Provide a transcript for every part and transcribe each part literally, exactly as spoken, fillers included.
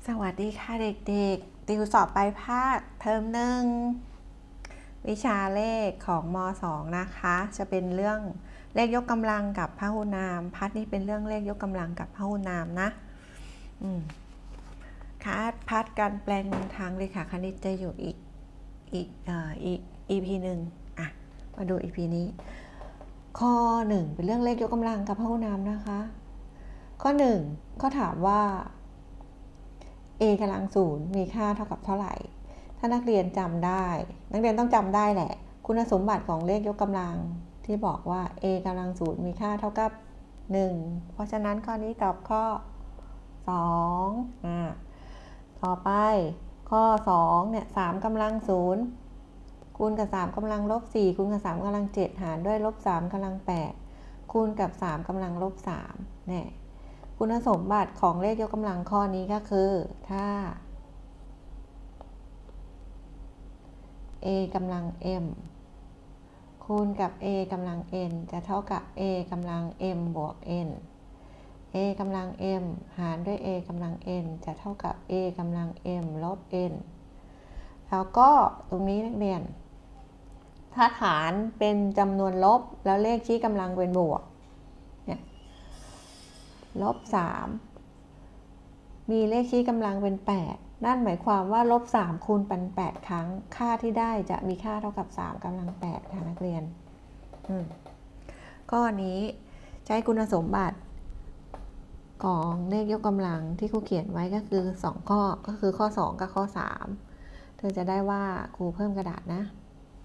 สวัสดีค่ะเด็กๆติวสอบปลายภาคเทอมหนึ่งวิชาเลขของม สอง นะคะจะเป็นเรื่องเลขยกกำลังกับพหุนามพัดนี่เป็นเรื่องเลขยกกำลังกับพหุนามนะอืมค่ะพัดการแปลงทางเลขาคณิตจะอยู่อีกอีกเอ่ออีก อี พี หนึ่งอ่ะมาดู อี พี นี้ข้อหนึ่งเป็นเรื่องเลขยกกำลังกับพหุนามนะคะข้อหนึ่งก็ถามว่าa กำลังศูนย์มีค่าเท่ากับเท่าไหร่ถ้านักเรียนจำได้นักเรียนต้องจำได้แหละคุณสมบัติของเลขยกกำลังที่บอกว่า a กำลังศูนย์มีค่าเท่ากับหนึ่งเพราะฉะนั้นข้อนี้ตอบข้อสองอ่าต่อไปข้อสองเนี่ยสามกำลังศูนย์คูณกับสามกำลังลบสี่คูณกับสามกำลังเจ็ดหารด้วยลบสามกำลังแปดคูณกับสามกำลังลบสามเนี่ยคุณสมบัติของเลขยกกำลังข้อนี้ก็คือถ้า a กำลัง m คูณกับ a กำลัง n จะเท่ากับ a กำลัง m บวก n a กำลัง m หารด้วย a กำลัง n จะเท่ากับ a กำลัง m ลบ n แล้วก็ตรงนี้นักเรียนถ้าฐานเป็นจำนวนลบแล้วเลขชี้กำลังเป็นบวกเนี่ยลบสามมีเลขชี้กำลังเป็นแปดนั่นหมายความว่าลบสามคูณเป็นแปดครั้งค่าที่ได้จะมีค่าเท่ากับสามกำลังแปดค่ะนักเรียนข้อนี้ใช้คุณสมบัติของเลขยกกำลังที่ครูเขียนไว้ก็คือสองข้อก็คือข้อสองกับข้อสามเธอจะได้ว่าครูเพิ่มกระดาษนะ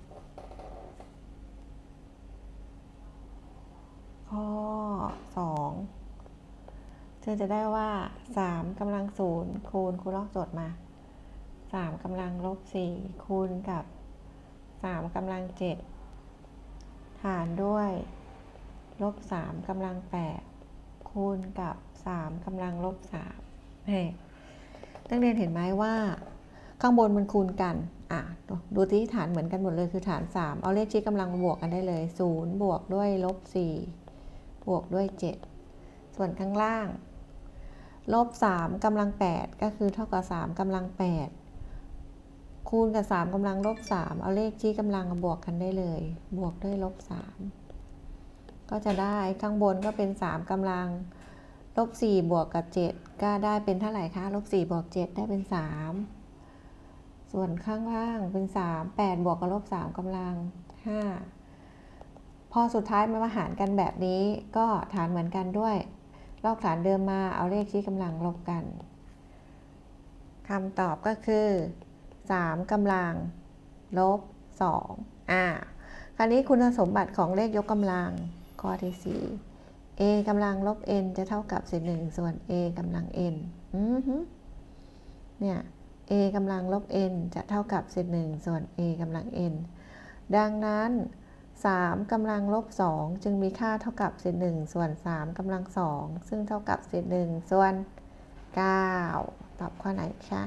ข้อสองเธอจะได้ว่าสามกำลังศูนย์คูณครูลอกโจทย์มาสามกำลังลบสี่คูณกับสามกำลังเจ็ดหารด้วยลบสามกำลังแปดคูณกับสามกำลังลบสามเฮ้นักเรียนเห็นไหมว่าข้างบนมันคูณกันอ่ะดูที่ฐานเหมือนกันหมดเลยคือฐานสามเอาเลขชี้กำลังมาบวกกันได้เลยศูนย์บวกด้วยลบสี่บวกด้วยเจ็ดส่วนข้างล่างลบสามกำลังแปดก็คือเท่ากับสามกำลังแปดคูณกับสามกำลังลบสามเอาเลขชี้กำลังมาบวกกันได้เลยบวกด้วยลบสามก็จะได้ข้างบนก็เป็นสามกำลังลบสี่บวกกับเจ็ดก็ได้เป็นเท่าไหร่คะลบสี่บวกเจ็ดได้เป็นสามส่วนข้างล่างเป็นสามแปดบวกกับลบสามกำลังห้าพอสุดท้ายมาหารกันแบบนี้ก็ฐานเหมือนกันด้วยลอกฐานเดิมมาเอาเลขชี้กำลังลบกันคำตอบก็คือสามกำลังลบสองอ่าคราวนี้คุณสมบัติของเลขยกกำลังข้อที่สี่ a กำลังลบ n จะเท่ากับเศษหนึ่งส่วน a กำลัง n อือฮึเนี่ย a กำลังลบ n จะเท่ากับเศษหนึ่งส่วน a กำลัง n ดังนั้นสามกำลังลบสองจึงมีค่าเท่ากับเศษหนึ่งส่วนสามกำลังสองซึ่งเท่ากับเศษหนึ่งส่วนเก้าตอบข้อไหนคะ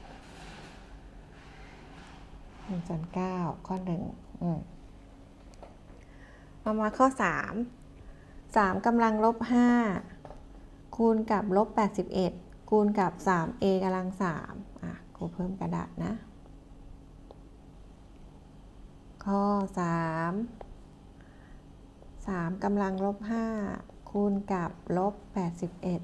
หนึ่งส่วนเก้าข้อหนึ่งอืมมามาข้อสามสามกำลังลบห้าคูณกับลบแปดสิบเอ็ดคูณกับสาม a กำลังสามอ่ะครูเพิ่มกระดาษนะข้อสามสามกำลังลบห้าคูณกับลบแปดสิบเอ็ด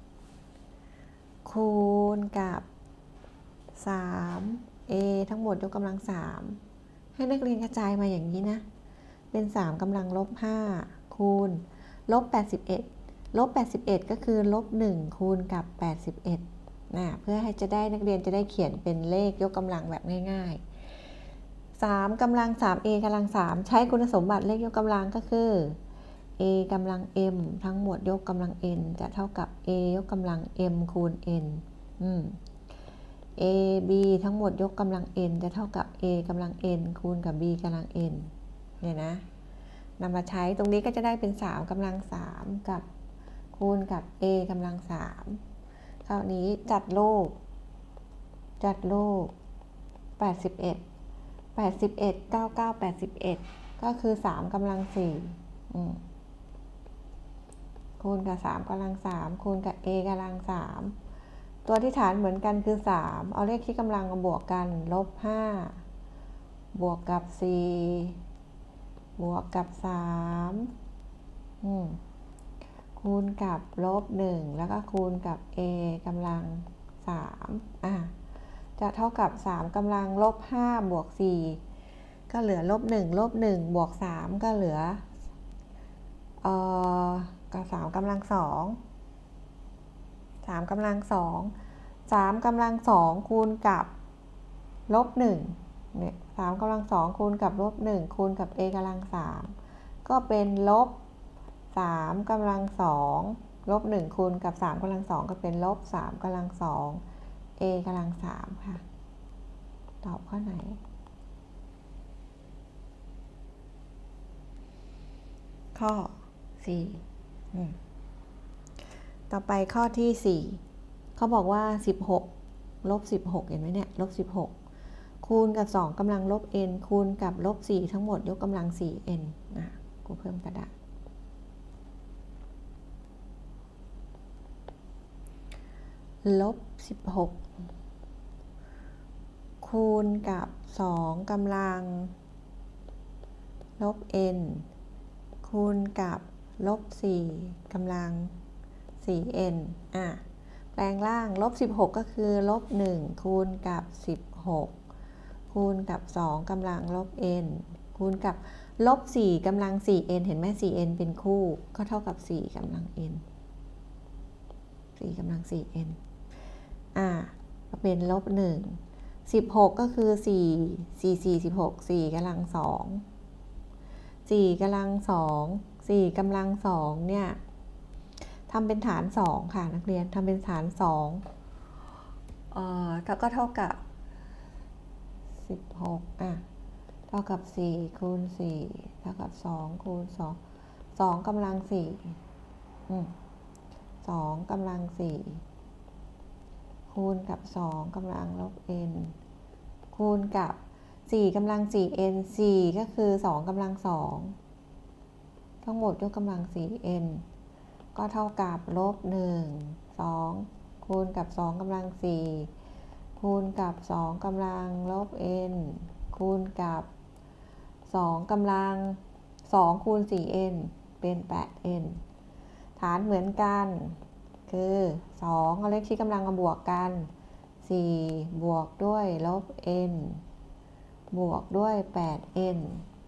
คูณกับสาม a ทั้งหมดยกกำลังสามให้นักเรียนกระจายมาอย่างนี้นะเป็นสามกำลังลบห้าคูณลบแปดสิบเอ็ดลบแปดสิบเอ็ดก็คือลบหนึ่งคูณกับแปดสิบเอ็ดนะเพื่อให้จะได้นักเรียนจะได้เขียนเป็นเลขยกกำลังแบบง่ายๆสามกำลังสาม a กำลังสามใช้คุณสมบัติเลขยกกำลังก็คือ a กำลัง m ทั้งหมดยกกำลัง n จะเท่ากับ a ยกกำลัง m คูณ n อืม a b ทั้งหมดยกกำลัง n จะเท่ากับ a กำลัง n คูณกับ b กำลัง n เนี่ยนะนำมาใช้ตรงนี้ก็จะได้เป็นสามกำลังสามกับคูณกับ a กำลังสามคราวนี้จัดรูปจัดรูปแปดสิบเอ็ด แปดสิบเอ็ด เก้า เก้า แปดสิบเอ็ดก็คือสามกำลังสี่คูณกับสามกำลังสามคูณกับ a กำลังสามตัวที่ฐานเหมือนกันคือสามเอาเลขที่กำลังมาบวกกันลบห้าบวกกับสี่บวกกับสามอืมคูณกับลบหนึ่งแล้วก็คูณกับ a กำลังสามอ่ะจะเท่ากับสามกำลังลบห้าบวกสี่ก็เหลือลบหนึ่งลบหนึ่งบวกสามก็เหลือเอ่อกับสามกำลังสองสามกำลังสองสามกำลังสองคูณกับลบหนึ่งเนี่ยสามกำลังสองคูณกับลบหนึ่งคูณกับ a กำลังสามก็เป็นลบสามกำลังสองลบหนึ่งคูณกับสามกำลังสองก็เป็นลบสามกำลังสอง a กำลังสามค่ะตอบข้อไหนข้อสี่ต่อไปข้อที่สี่เขาบอกว่าสิบหกลบสิบหกเห็นไหมเนี่ยลบสิบหกคูณกับสองกำลังลบ n คูณกับลบสี่ทั้งหมดยกกำลัง สี่ n นะกูเพิ่มกระดาษลบสิบหกคูณกับสองกำลังลบ n คูณกับลบสี่กำลัง สี่ n อ่ะแปลงล่างลบสิบหกก็คือลบหนึ่งคูณกับสิบหกคูณกับสองกำลังลบ n คูณกับลบสี่กำลัง สี่ n เห็นไหม สี่ n เป็นคู่ก็เท่ากับสี่กำลัง n สี่กำลัง สี่ n อ่ะก็เป็นลบหนึ่งสิบหกก็คือสี่ สี่ สี่ สิบหก สี่กำลังสองสี่กำลังสองสี่กำลังสองเนี่ยทำเป็นฐานสองค่ะนักเรียนทำเป็นฐานสองเอ่อก็เท่ากับสิบหกอ่ะเท่ากับสี่คูณสี่เท่ากับสองคูณสอง สองกำลังสี่อืมสองกำลังสี่คูณกับสองกำลังลบ n คูณกับสี่กำลัง สี่ n สี่ก็คือสองกำลังสองทั้งหมดยกกำลัง สี่ n ก็เท่ากับลบหนึ่ง สองคูณกับสองกำลังสี่คูณกับสองกำลังลบ n คูณกับสองกำลังสองคูณ สี่ n เป็น แปด n ฐานเหมือนกันคือสองเอาเลขที่กำลังมาบวกกันสี่บวกด้วยลบ n บวกด้วย แปด n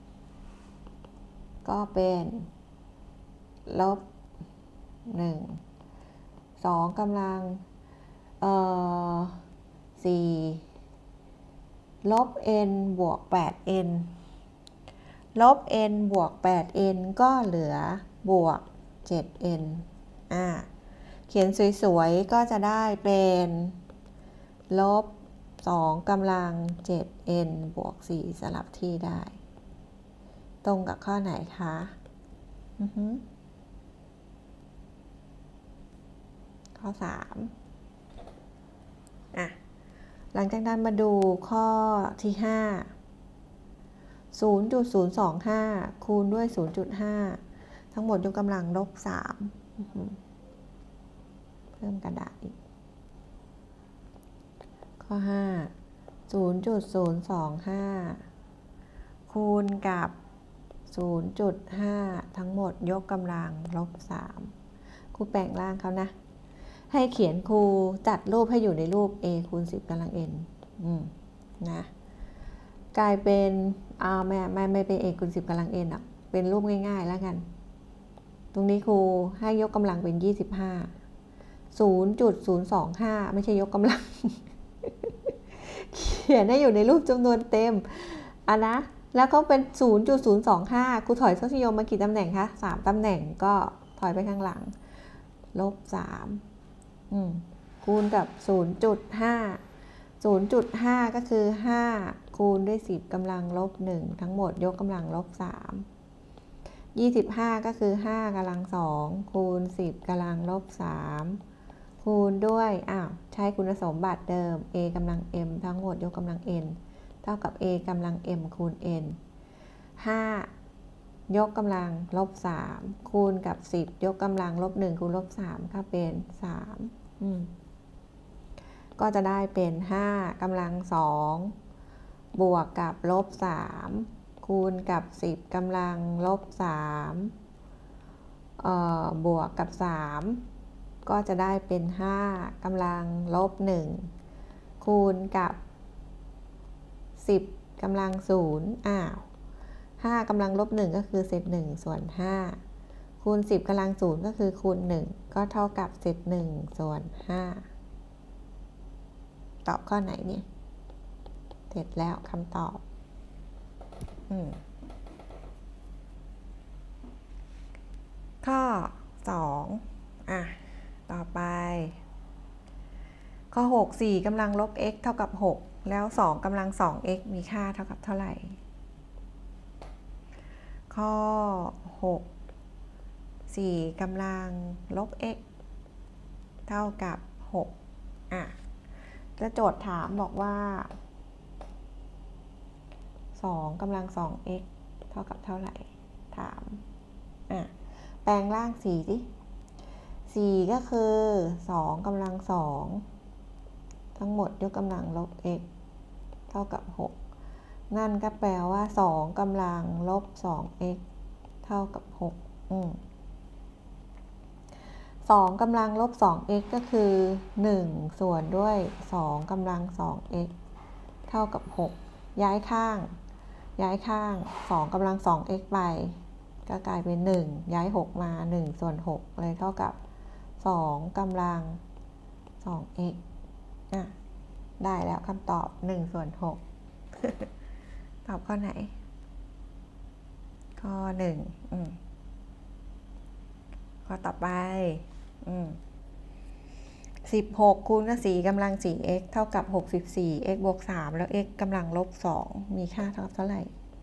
ก็เป็นลบหนึ่ง สองกำลังเอ่อสี่ลบ n บวก แปด n ลบ n บวก แปด n ก็เหลือบวก เจ็ด n อ่าเขียนสวยๆก็จะได้เป็นลบสองกำลัง เจ็ด n บวกสี่สลับที่ได้ตรงกับข้อไหนคะอือฮึข้อสามอ่ะหลังจากนั้นมาดูข้อที่ห้า ศูนย์จุดศูนย์สองห้า คูณด้วย ศูนย์จุดห้า ทั้งหมดยกกำลังลบสามเพิ่มกระดาษอีกข้อห้า ศูนย์จุดศูนย์สองห้า คูณกับ ศูนย์จุดห้า ทั้งหมดยกกำลังลบสามครูแปลงร่างเขานะให้เขียนครูจัดรูปให้อยู่ในรูป a คูณสิบกำลัง n อืมนะกลายเป็นอ่าไม่ไม่ไม่เป็น a คูณสิบกำลัง n อ่ะเป็นรูปง่ายๆแล้วกันตรงนี้ครูให้ยกกำลังเป็นยี่สิบห้า ศูนย์จุดศูนย์สองห้า ไม่ใช่ยกกำลัง เขียนให้อยู่ในรูปจำนวนเต็มอ่ะนะแล้วก็เป็น ศูนย์จุดศูนย์สองห้า ครูถอยทศนิยมมากี่ตำแหน่งคะสามตำแหน่งก็ถอยไปข้างหลังลบสามอืมคูณกับ ศูนย์จุดห้า ศูนย์จุดห้า ก็คือห้าคูณด้วยสิบกำลังลบหนึ่งทั้งหมดยกกำลังลบสามยี่สิบห้าก็คือห้ากำลังสองคูณสิบกำลังลบสามคูณด้วยอ้าวใช้คุณสมบัติเดิม a กำลัง m ทั้งหมดยกกำลัง n เท่ากับ a กำลัง m คูณ n ห้ายกกำลังลบสามคูณกับสิบยกกำลังลบหนึ่งคูณลบสามก็เป็นสามอืมก็จะได้เป็นห้ากำลังสองบวกกับลบสามคูณกับสิบกำลังลบสามเอ่อบวกกับสามก็จะได้เป็นห้ากำลังลบหนึ่งคูณกับสิบกำลังศูนย์อ้าวห้ากำลังลบหนึ่งก็คือเศษหนึ่งส่วนห้าคูณสิบกำลังศูนย์ก็คือคูณหนึ่งก็เท่ากับเศษหนึ่งส่วนห้าตอบข้อไหนเนี่ยเสร็จแล้วคำตอบอืมข้อสองอ่ะต่อไปข้อหก สี่กำลังลบ x เท่ากับหกแล้วสองกำลังสอง x มีค่าเท่ากับเท่าไหร่ข้อหก สี่กำลังลบ x เท่ากับหกอ่ะแล้วโจทย์ถามบอกว่าสองกำลังสอง x เท่ากับเท่าไหร่ถามอ่ะแปลงร่างสี่ดิสี่ก็คือสองกำลังสองทั้งหมดยกกำลังลบ x เท่ากับหกนั่นก็แปลว่าสองกำลังลบ สอง x เท่ากับหกอืมสองกำลังลบ สอง x ก็คือหนึ่งส่วนด้วยสองกำลัง สอง x เท่ากับหกย้ายข้างย้ายข้างสองกำลัง สอง x ไปก็กลายเป็นหนึ่งย้ายหกมาหนึ่งส่วนหกเลยเท่ากับสองกำลัง สอง x อ่ะได้แล้วคำตอบหนึ่งส่วนหก ตอบข้อไหนข้อหนึ่งอืมข้อต่อไปอืมสิบหกคูณกับสี่กำลัง สี่ x เท่ากับหกสิบสี่ x บวกสามแล้ว x กำลังลบสองมีค่าเท่ากับเท่าไหร่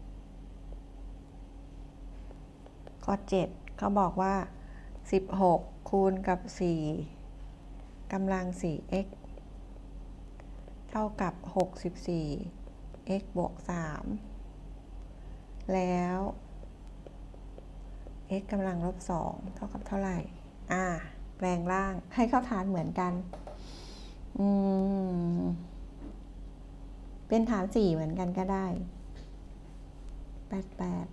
ข้อเจ็ดเขาบอกว่าสิบหกคูณกับสี่กำลัง สี่ x เท่ากับหกสิบสี่ x บวกสามแล้ว x กำลังลบสองเท่ากับเท่าไหร่อ่าแปลงร่างให้เข้าฐานเหมือนกันอืมเป็นฐานสี่เหมือนกันก็ได้แปดแปด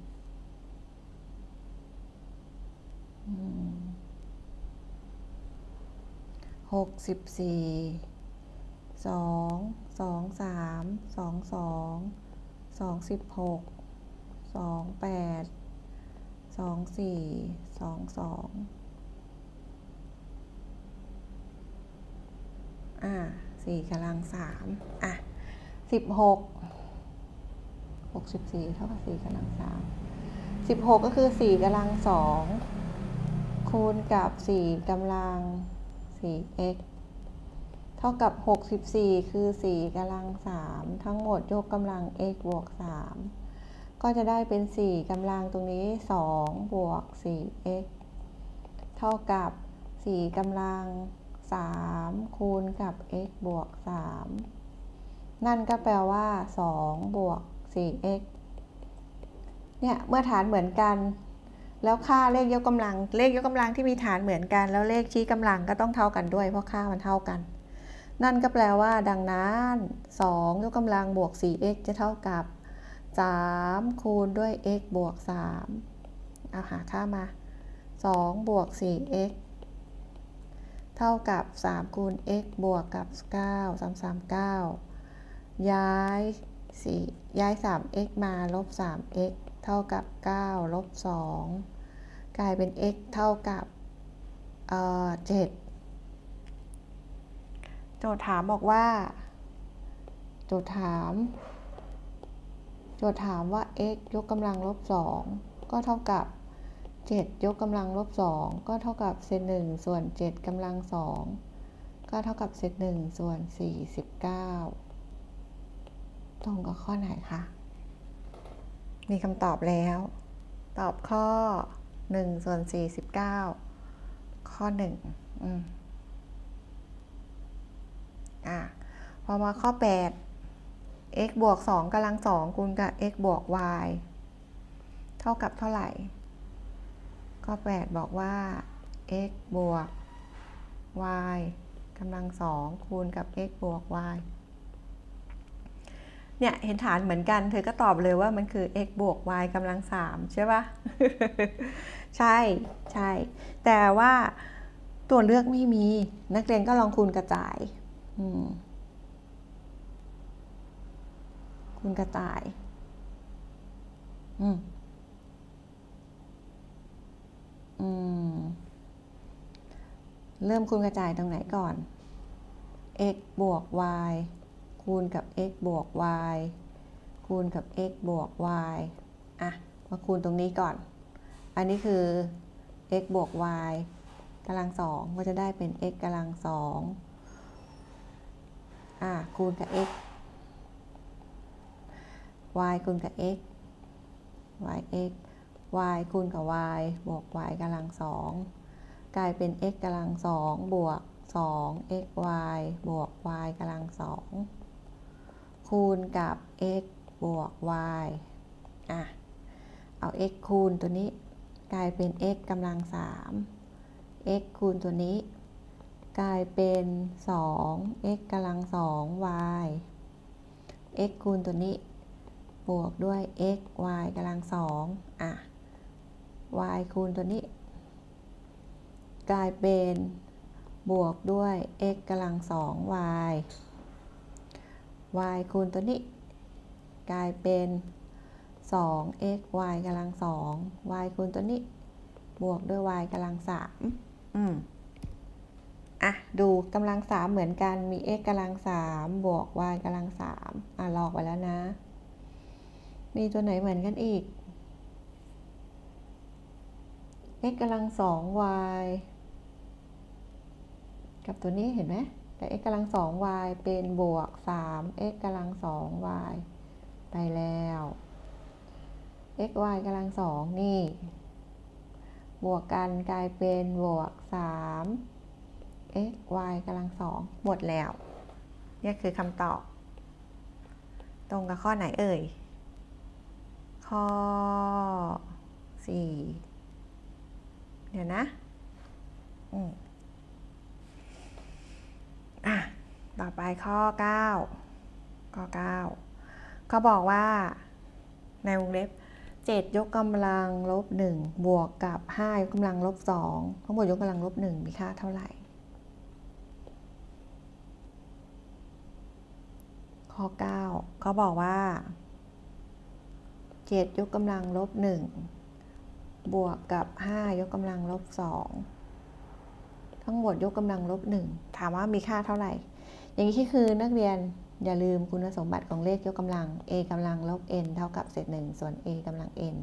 หกสิบสี่สองสองสามสองสองสองสิบหกสองแปดสองสี่สองสองอ่าสี่กำลังสามอ่ะสิบหกหกสิบสี่เท่ากับสี่กำลังสามสิบหกก็คือสี่กำลังสองคูณกับสี่กำลังสี่ x เท่ากับหกสิบสี่คือสี่กำลังสามทั้งหมดยกกำลัง x บวกสามก็จะได้เป็นสี่กำลังตรงนี้สองบวก สี่ x เท่ากับสี่กำลังสามคูณกับ x บวกสามนั่นก็แปลว่าสองบวก สี่ x เนี่ยเมื่อฐานเหมือนกันแล้วค่าเลขยกกำลังเลขยกกำลังที่มีฐานเหมือนกันแล้วเลขชี้กำลังก็ต้องเท่ากันด้วยเพราะค่ามันเท่ากันนั่นก็แปลว่าดังนั้นสองยกกำลังบวก สี่ x จะเท่ากับสามคูณด้วย x บวกสามเอาหาค่ามาสองบวก สี่ x เท่ากับสามคูณ x บวกกับเก้า สาม สาม เก้าย้ายสี่ย้าย สาม x มาลบ สาม x เท่ากับเก้าลบสองกลายเป็น x เท่ากับเอ่อเจ็ดโจทย์ถามบอกว่าโจทย์ถามโจทย์ถามว่า x ยกกำลังลบสองก็เท่ากับเจ็ดยกกำลังลบสองก็เท่ากับเศษหนึ่งส่วนเจ็ดกำลังสองก็เท่ากับเศษหนึ่งส่วนสี่สิบเก้าตรงกับข้อไหนคะมีคำตอบแล้วตอบข้อหนึ่งส่วนสี่สิบเก้าข้อหนึ่งอืมอ่ะพอมาข้อแปด x บวกสองกำลังสองคูณกับ x บวก y เท่ากับเท่าไหร่ข้อแปดบอกว่า x บวก y กำลังสองคูณกับ x บวก y เนี่ยเห็นฐานเหมือนกันเธอก็ตอบเลยว่ามันคือ x บวก y กำลังสามใช่ปะ ใช่ใช่แต่ว่าตัวเลือกไม่มีนักเรียนก็ลองคูณกระจายคูณกระจายอืมอืมเริ่มคูณกระจายตรงไหนก่อน x บวก y คูณกับ x บวก y คูณกับ x บวก y อ่ะมาคูณตรงนี้ก่อนอันนี้คือ x บวก y กำลังสองก็จะได้เป็น x กำลังสองอ่ะคูณกับ x y คูณกับ x y x y คูณกับ y บวก y กำลังสองกลายเป็น x กำลังสองบวกสอง x y บวก y กำลังสองคูณกับ x บวก y อ่ะเอา x คูณตัวนี้กลายเป็น x กำลังสาม x คูณตัวนี้กลายเป็นสอง x กำลังสอง y x คูณตัวนี้บวกด้วย x y กำลังสองอ่ะ y คูณตัวนี้กลายเป็นบวกด้วย x กำลังสอง y y คูณตัวนี้กลายเป็นสอง x y กำลังสอง y คูณตัวนี้บวกด้วย y กำลังสามอืมอ่ะดูกำลังสามเหมือนกันมี x กำลังสามบวก y กำลังสามอ่ะลอกไว้แล้วนะมีตัวไหนเหมือนกันอีก x กำลังสอง y กับตัวนี้เห็นไหมแต่ x กำลังสอง y เป็นบวกสาม x กำลังสอง y ไปแล้ว x y กำลังสองนี่บวกกันกลายเป็นบวกสาม x y กำลังสองหมดแล้วนี่คือคำตอบตรงกับข้อไหนเอ่ยข้อสี่เดี๋ยวนะอืมอ่ะต่อไปข้อเก้าข้อเก้าเขาบอกว่าในวงเล็บเจ็ดยกกำลังลบหนึ่งบวกกับห้ายกกำลังลบสองทั้งหมดยกกำลังลบหนึ่งมีค่าเท่าไหร่ข้อเก้าเขาบอกว่าเจ็ดยกกำลังลบหนึ่งบวกกับห้ายกกำลังลบสองทั้งหมดยกกำลังลบหนึ่งถามว่ามีค่าเท่าไหร่อย่างนี้คือนักเรียนอย่าลืมคุณสมบัติของเลขยกกำลัง a กำลังลบ n เท่ากับเศษหนึ่งส่วน a กำลัง n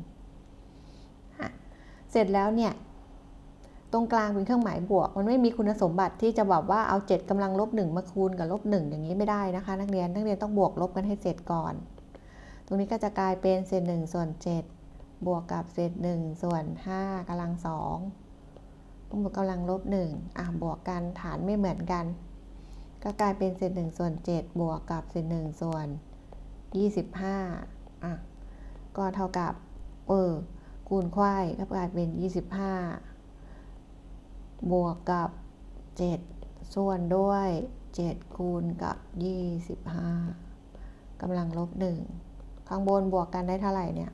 เสร็จแล้วเนี่ยตรงกลางเป็นเครื่องหมายบวกมันไม่มีคุณสมบัติที่จะบอกว่าเอาเจ็ดกำลังลบหนึ่งมาคูณกับลบหนึ่งอย่างนี้ไม่ได้นะคะนักเรียนนักเรียนต้องบวกลบกันให้เสร็จก่อนตรงนี้ก็จะกลายเป็นเศษหนึ่งส่วนเจ็ดบวกกับเศษหนึ่งส่วนห้ากำลังสองบวกกำลังลบหนึ่งอ่ะบวกกันฐานไม่เหมือนกันก็กลายเป็นเศษหนึ่งส่วนเจ็ดบวกกับเศษหนึ่งส่วนยี่สิบห้าอ่ะก็เท่ากับเออคูณไขว้ก็กลายเป็นยี่สิบห้าบวกกับเจ็ดส่วนด้วยเจ็ดคูณกับยี่สิบห้ากำลังลบหนึ่งข้างบนบวกกันได้เท่าไหร่เนี่ย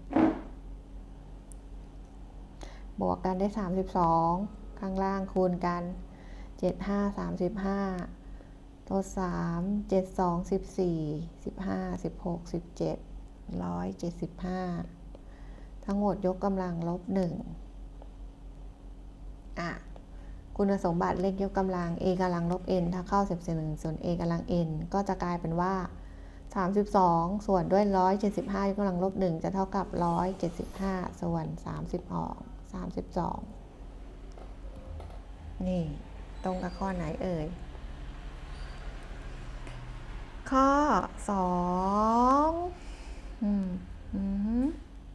บวกกันได้สามสิบสองข้างล่างคูณกันเจ็ดห้าสามสิบห้าตัวสามเจ็ดสองสิบสี่สิบห้าสิบหกสิบเจ็ดร้อยเจ็ดสิบห้าทั้งหมดยกกำลังลบหนึ่งอ่ะคุณสมบัติเลขยกกำลัง a กำลังลบ n ถ้าเข้าเศษหนึ่งส่วน a กำลัง n ก็จะกลายเป็นว่าสามสิบสองส่วนด้วยหนึ่งร้อยเจ็ดสิบห้ายกกำลังลบหนึ่งจะเท่ากับหนึ่งร้อยเจ็ดสิบห้าส่วนสามสิบสองสามสิบสองนี่ตรงกับข้อไหนเอ่ยข้อสองอืมอืม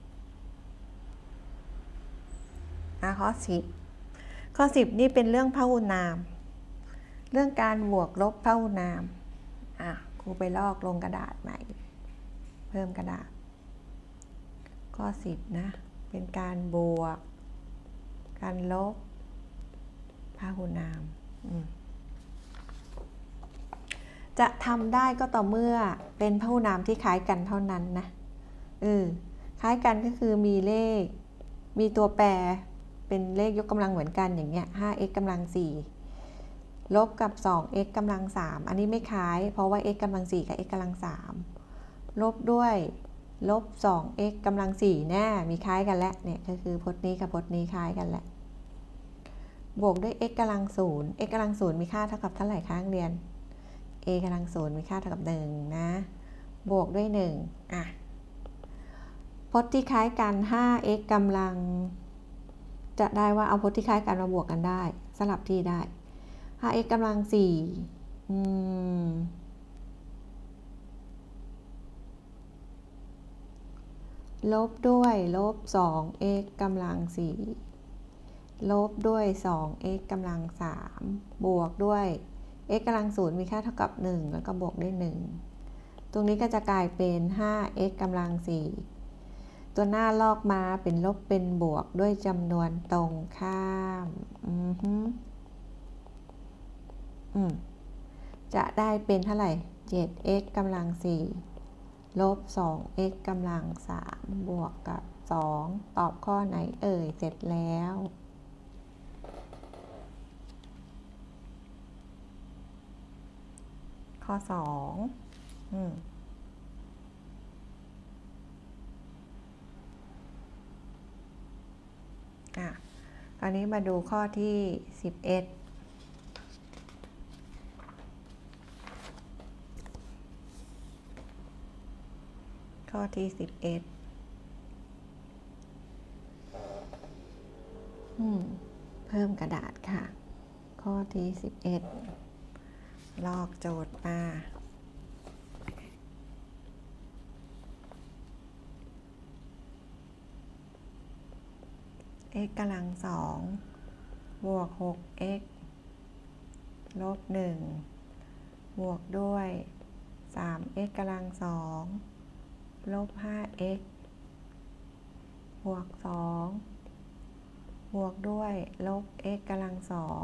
อ่ะข้อสิบข้อสิบนี่เป็นเรื่องพหุนามเรื่องการบวกลบพหุนามอ่ะครูไปลอกลงกระดาษใหม่เพิ่มกระดาษข้อสิบนะเป็นการบวกการลบพหุนามอืมจะทำได้ก็ต่อเมื่อเป็นพหุนามที่คล้ายกันเท่านั้นนะเออคล้ายกันก็คือมีเลขมีตัวแปรเป็นเลขยกกำลังเหมือนกันอย่างเงี้ย ห้า x กำลังสี่ลบกับ สอง x กำลังสามอันนี้ไม่คล้ายเพราะว่า x กำลังสี่กับ x กำลังสามลบด้วยลบ สอง x กำลังสี่แน่มีคล้ายกันแล้วเนี่ยก็คือพจน์นี้กับพจน์นี้คล้ายกันแหละบวกด้วย x กำลังศูนย์ x กำลังศูนย์มีค่าเท่ากับเท่าไหร่คะนักเรียน a กำลังศูนย์มีค่าเท่ากับหนึ่งนะบวกด้วยหนึ่งอ่ะพจน์ที่คล้ายกัน ห้า x กำลังจะได้ว่าเอาพจน์ที่คล้ายกันมาบวกกันได้สลับที่ได้ ห้า x กำลังสี่อืมลบด้วยลบ สอง x กำลังสี่ลบด้วย สอง x กำลังสามบวกด้วย x กำลังศูนย์มีค่าเท่ากับหนึ่งแล้วก็บวกด้วยหนึ่งตรงนี้ก็จะกลายเป็น ห้า x กำลังสี่ตัวหน้าลอกมาเป็นลบเป็นบวกด้วยจำนวนตรงข้ามอือฮึอืมจะได้เป็นเท่าไหร่ เจ็ด x กำลังสี่ลบ สอง x กำลังสามบวกกับสองตอบข้อไหนเอ่ยเสร็จแล้วข้อสองอืมอ่ะตอนนี้มาดูข้อที่สิบเอ็ดข้อที่สิบเอ็ดอืมเพิ่มกระดาษค่ะข้อที่สิบเอ็ดลอกโจทย์มา x กำลังสองบวก หก x ลบหนึ่งบวกด้วย สาม x กำลังสองลบ ห้า x บวกสองบวกด้วยลบ x กำลังสอง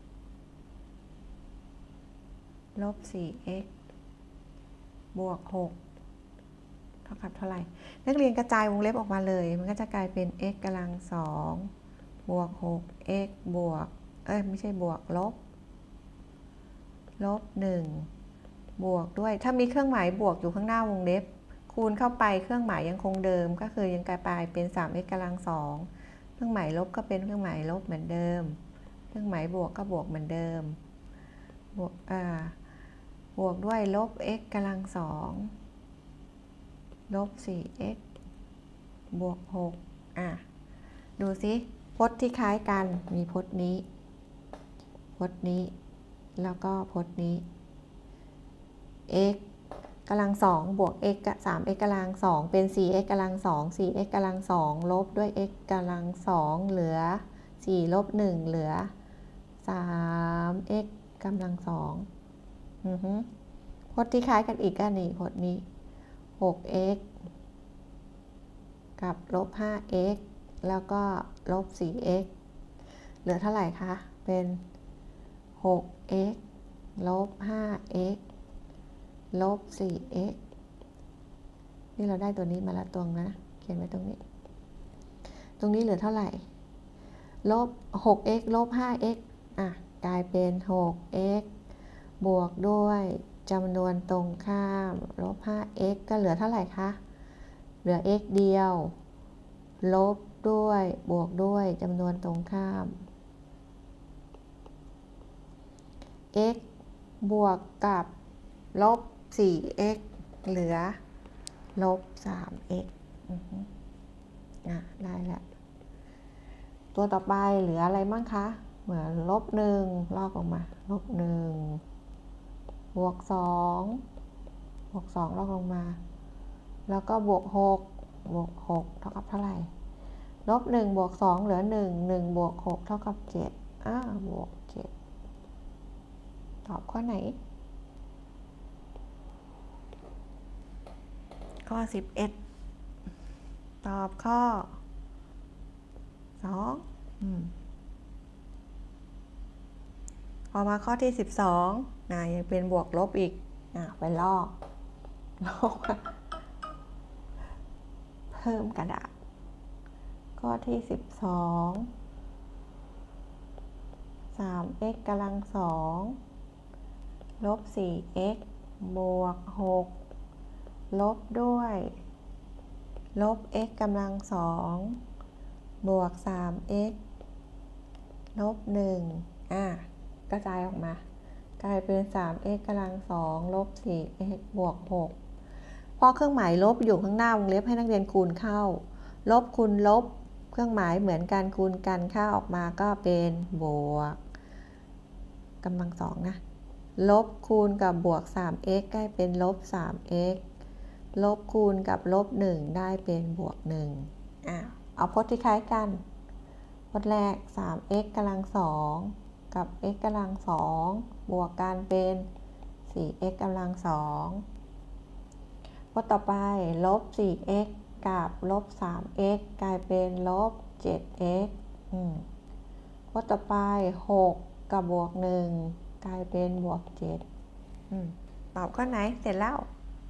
ลบ สี่ x บวก หกเท่ากับเท่าไหร่นักเรียนกระจายวงเล็บออกมาเลยมันก็จะกลายเป็น x กำลังสองบวก หก x บวกเอ้ยไม่ใช่บวกลบลบหนึ่งบวกด้วยถ้ามีเครื่องหมายบวกอยู่ข้างหน้าวงเล็บคูณเข้าไปเครื่องหมายยังคงเดิมก็คือยังกลายเป็น สาม x กำลังสองเครื่องหมายลบก็เป็นเครื่องหมายลบเหมือนเดิมเครื่องหมายบวกก็บวกเหมือนเดิมบวกอ่าบวกด้วยลบ x กำลังสองลบ สี่ x บวก หกอ่ะดูสิพจน์ที่คล้ายกันมีพจน์นี้พจน์นี้แล้วก็พจน์นี้ x กำลังสองบวก x กับ สาม x กำลังสองเป็น สี่ x กำลังสอง สี่ x กำลังสองลบด้วย x กำลังสองเหลือ สี่ลบหนึ่งเหลือ สาม x กำลังสองอือฮึพจน์ที่คล้ายกันอีกก็นี่พจน์นี้ หก x กับลบ ห้า x แล้วก็ลบ สี่ x เหลือเท่าไหร่คะเป็น หก x ลบ ห้า x ลบ สี่ x นี่เราได้ตัวนี้มาแล้วตรงนะเขียนไว้ตรงนี้ตรงนี้เหลือเท่าไหร่ลบ หก x ลบ ห้า x อ่ะกลายเป็น หก x บวกด้วยจำนวนตรงข้ามลบ ห้า x ก็เหลือเท่าไหร่คะเหลือ x เดียวลบด้วยบวกด้วยจำนวนตรงข้าม x บวกกับลบ สี่ x เหลือลบ สาม x อือฮึอ่ะได้แล้วตัวต่อไปเหลืออะไรบ้างคะเหมือนลบหนึ่งลอกออกมาลบหนึ่งบวกสองบวกสองลอกลงมาแล้วก็บวกหกบวกหกเท่ากับเท่าไหร่ลบหนึ่งบวกสองเหลือหนึ่ง หนึ่งบวกหกเท่ากับเจ็ดอ่าบวกเจ็ดตอบข้อไหนข้อสิบเอ็ดตอบข้อสองอืมพอมาข้อที่สิบสองนะยังเป็นบวกลบอีกอ่ะไปลอกลอกเพิ่มกระดาษข้อที่สิบสอง สาม x กำลังสองลบ สี่ x บวก หก ลบด้วยลบ x กำลังสองบวก สาม x ลบ หนึ่ง อ่ะกระจายออกมากลายเป็น สาม x กำลังสองลบ สี่ x บวก หก พอเครื่องหมายลบอยู่ข้างหน้าวงเล็บให้นักเรียนคูณเข้าลบคูณลบเครื่องหมายเหมือนกันคูณกันค่าออกมาก็เป็นบวกกำลังสองนะลบคูณกับบวก สาม x ได้เป็นลบ สาม x ลบคูณกับลบ หนึ่ง ได้เป็นบวก หนึ่ง อ่ะเอาพจน์ที่คล้ายกันพจน์แรก สาม x กำลังสองกับ x กำลังสองบวกกันเป็น สี่ x กำลังสองพจน์ต่อไปลบ สี่ x กับลบ สาม x กลายเป็นลบ เจ็ด x อืมพจน์ต่อไป หก กับบวก หนึ่ง กลายเป็นบวก เจ็ด อืมตอบข้อไหนเสร็จแล้ว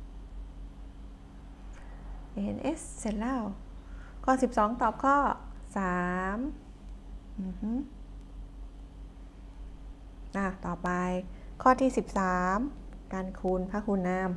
เอ็น เอส เสร็จแล้วข้อสิบสองตอบข้อสามอือฮึอ่ะต่อไปข้อที่สิบสามการคูณพหูนาม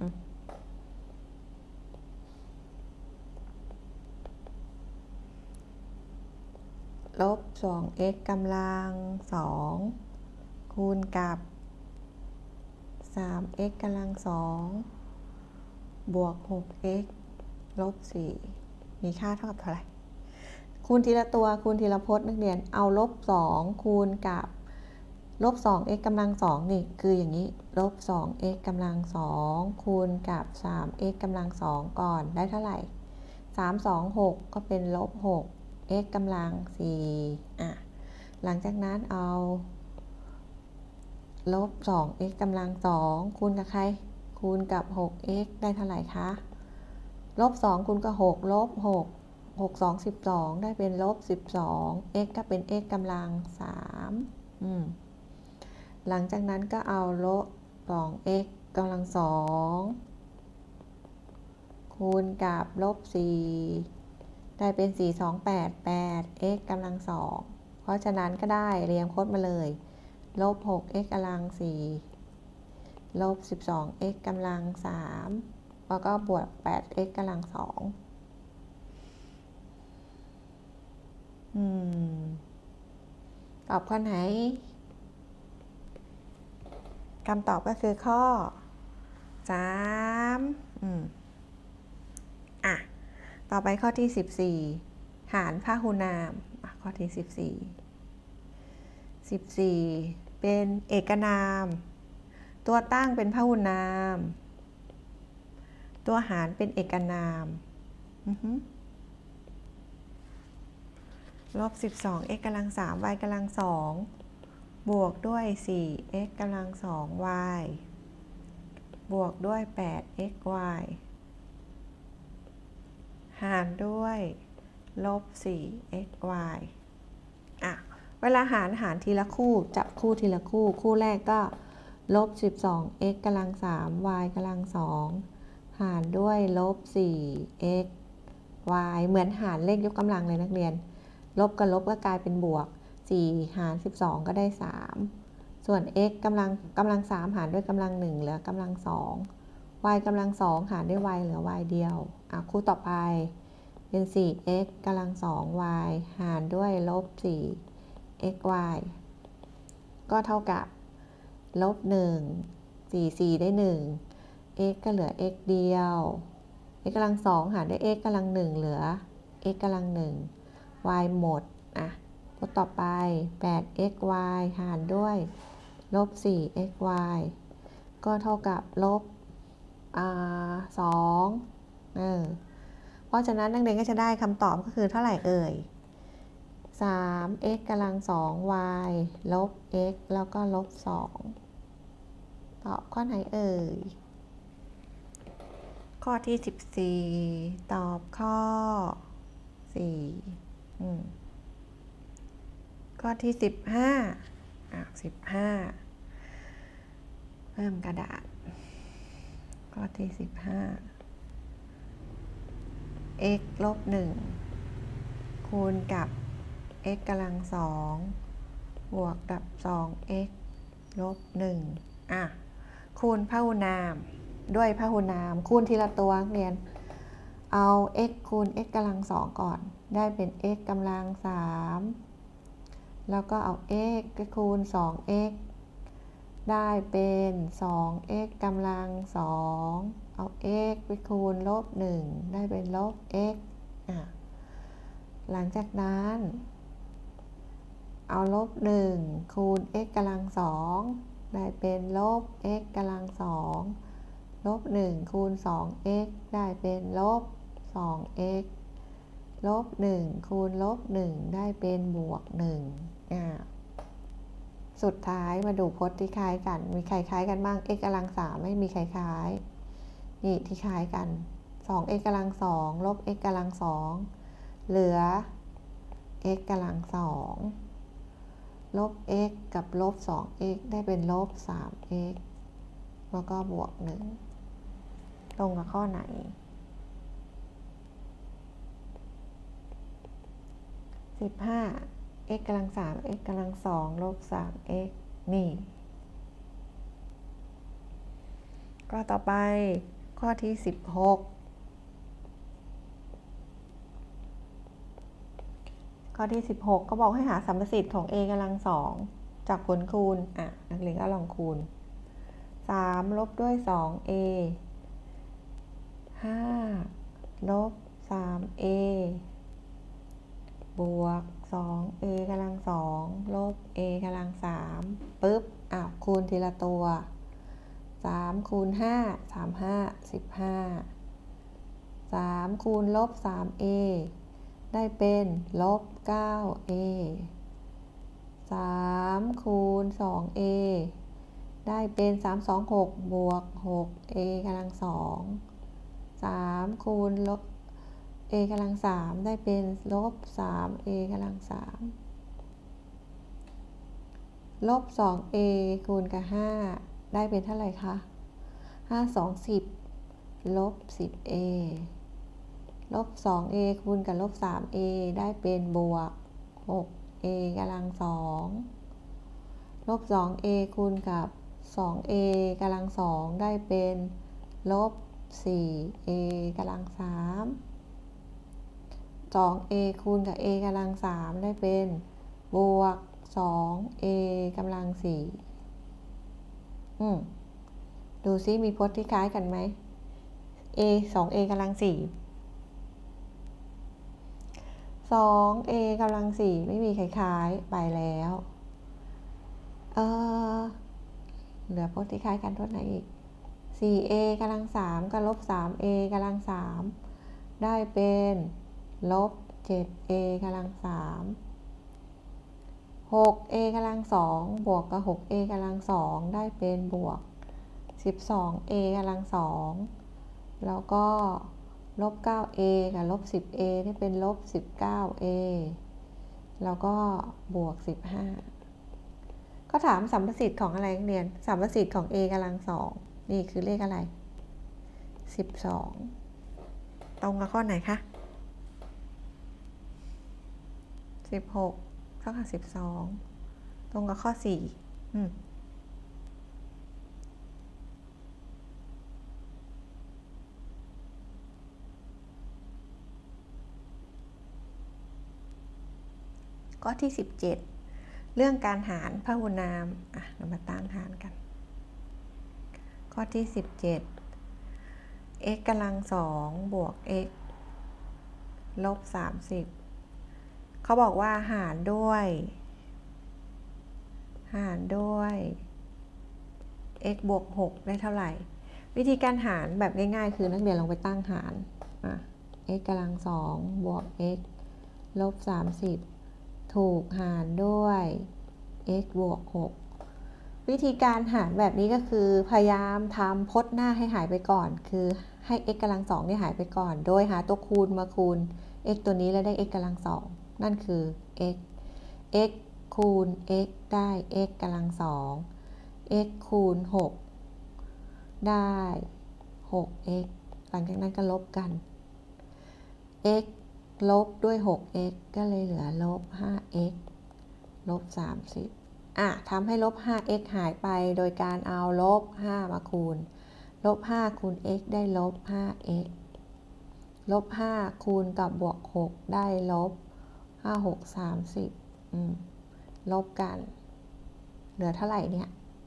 ลบ สอง x กำลังสองคูณกับ สาม x กำลังสองบวก หก x ลบ สี่มีค่าเท่ากับเท่าไหร่คูณทีละตัวคูณทีละพจน์นักเรียนเอาลบ สองคูณกับลบ สอง x กำลังสองนี่คืออย่างนี้ลบ สอง x กำลังสองคูณกับ สาม x กำลังสองก่อนได้เท่าไหร่สาม สอง หกก็เป็นลบ หก x กำลังสี่อ่ะหลังจากนั้นเอาลบ สอง x กำลังสองคูณกับใครคูณกับ หก x ได้เท่าไหร่คะลบ สองคูณกับ หก ลบ หก หก สอง สิบสองได้เป็นลบ สิบสอง x ก็เป็น x กำลังสามอืมหลังจากนั้นก็เอาลบ สอง x กำลังสองคูณกับลบ สี่ได้เป็น สี่ สอง แปด แปด x กำลังสองเพราะฉะนั้นก็ได้เรียงพจน์มาเลยลบ หก x กำลังสี่ลบ สิบสอง x กำลังสามแล้วก็บวก แปด x กำลังสองอืมตอบข้อไหนคำตอบก็คือข้อสามอืมอ่ะต่อไปข้อที่สิบสี่หารพหูนามข้อที่สิบสี่ สิบสี่เป็นเอกนามตัวตั้งเป็นพหูนามตัวหารเป็นเอกนามลบ สิบสอง x กำลังสาม y กำลังสองบวกด้วย สี่ x กำลังสอง y บวกด้วย แปด x y หารด้วยลบ สี่ x y อ่ะเวลาหารหารทีละคู่จับคู่ทีละคู่คู่แรกก็ลบ สิบสอง x กำลังสาม y กำลังสองหารด้วยลบ สี่ x y เหมือนหารเลขยกกำลังเลยนักเรียนลบกับลบก็กลายเป็นบวกสี่หารสิบสองก็ได้สามส่วน x กำลังกำลังสามหารด้วยกำลังหนึ่งเหลือกำลังสอง y กำลังสองหารด้วย y เหลือ y เดียวอ่ะคู่ต่อไปเป็น สี่ x กำลังสอง y หารด้วยลบ สี่ x y ก็เท่ากับลบหนึ่ง สี่ สี่ได้หนึ่ง x ก็เหลือ x เดียว x กำลังสองหารด้วย x กำลังหนึ่งเหลือ x กำลังหนึ่ง y หมดอ่ะก็ต่อไป แปด x y หารด้วยลบ สี่ x y ก็เท่ากับลบอ่าสองเออเพราะฉะนั้นนักเรียนก็จะได้คำตอบก็คือเท่าไหร่เอ่ยสาม x กำลังสอง y ลบ x แล้วก็ลบสองตอบข้อไหนเอ่ยข้อที่สิบสี่ตอบข้อสี่อืมข้อที่สิบห้าอ่ะสิบห้าเพิ่มกระดาษข้อที่สิบห้า x ลบหนึ่งคูณกับ x กำลังสองบวกกับ สอง x ลบหนึ่งอ่ะคูณพหุนามด้วยพหุนามคูณทีละตัวเรียนเอา x คูณ x กำลังสองก่อนได้เป็น x กำลังสามแล้วก็เอา x คูณ สอง x ได้เป็น สอง x กำลังสองเอา x ไปคูณลบหนึ่งได้เป็นลบ x อ่ะหลังจากนั้นเอาลบหนึ่งคูณ x กำลังสองได้เป็นลบ x กำลังสองลบหนึ่งคูณ สอง x ได้เป็นลบ สอง x ลบหนึ่งคูณลบหนึ่งได้เป็นบวกหนึ่งอ่าสุดท้ายมาดูพจน์ที่คล้ายกันมีใครคล้ายกันบ้าง x กำลังสามไม่มีใครคล้ายนี่ที่คล้ายกัน สอง x กำลังสองลบ x กำลังสองเหลือ x กำลังสองลบ x กับลบ สอง x ได้เป็นลบ สาม x แล้วก็บวกหนึ่งตรงกับข้อไหนสิบห้า x กำลังสาม x กำลังสองลบ สาม x นี่ก็ต่อไปข้อที่สิบหกข้อที่สิบหกก็บอกให้หาสัมประสิทธิ์ของ a กำลังสองจากผลคูณอ่ะนักเรียนก็ลองคูณสามลบด้วย สอง a ห้าลบ สาม a บวก สอง a กำลังสองลบ a กำลังสามปึ๊บอ้าวคูณทีละตัวสามคูณห้า สาม ห้า สิบห้า สามคูณลบ สาม a ได้เป็นลบ เก้า a สามคูณ สอง a ได้เป็นสาม สอง หกบวก หก a กำลังสองสามคูณลบ a กำลังสามได้เป็นลบ สาม a กำลังสามลบ สอง a คูณกับห้าได้เป็นเท่าไหร่คะห้า สอง สิบลบ สิบ a ลบ สอง a คูณกับลบ สาม a ได้เป็นบวก หก a กำลังสองลบ สอง a คูณกับ สอง a กำลังสองได้เป็นลบ สี่ a กำลังสามสอง a คูณกับ a กำลังสามได้เป็นบวก สอง a กำลังสี่อืมดูซิมีพจน์ที่คล้ายกันไหม a สอง a กำลังสี่สอง a กำลังสี่ไม่มีคล้ายๆไปแล้วเออเหลือพจน์ที่คล้ายกันพจน์ไหนอีก สี่ a กำลังสามกับลบ สาม a กำลังสามได้เป็นลบ เจ็ด a กำลังสามหก a กำลังสองบวกกับ หก a กำลังสองได้เป็นบวก สิบสอง a กำลังสองแล้วก็ลบ เก้า a กับลบ สิบ a ได้เป็นลบ สิบเก้า a แล้วก็บวก สิบห้าก็ถามสัมประสิทธิ์ของอะไรเรียนสัมประสิทธิ์ของ a กำลังสองนี่คือเลขอะไรสิบสองตรงกับข้อไหนคะสิบหกเท่ากับสิบสองตรงกับข้อสี่อืมข้อที่สิบเจ็ดเรื่องการหารพหุนามอ่ะเรามาตั้งหารกันข้อที่สิบเจ็ด x กำลังสองบวก x ลบสามสิบเขาบอกว่าหารด้วยหารด้วย x บวกหกได้เท่าไหร่วิธีการหารแบบง่ายๆคือนักเรียนลองไปตั้งหารอ่ะ x กำลังสองบวก x ลบสามสิบถูกหารด้วย x บวกหกวิธีการหารแบบนี้ก็คือพยายามทำพจน์หน้าให้หายไปก่อนคือให้ x กำลังสองนี่หายไปก่อนโดยหาตัวคูณมาคูณ x ตัวนี้แล้วได้ x กำลังสองนั่นคือ x x คูณ x ได้ x กำลังสอง x คูณหกได้หหก x หลังจากนั้นก็ลบกัน x ลบด้วย หก x ก็เลยเหลือลบ ห้า x ลบ สามสิบ อ่ะทำให้ลบ ห้า x หายไปโดยการเอาลบ ห้า มาคูณ ลบ ห้า คูณ x ได้ลบ ห้า x ลบ ห้า คูณกับบวก หก ได้ลบ ห้า หก สามสิบ อืม ลบกัน เหลือเท่าไหร่เนี่ย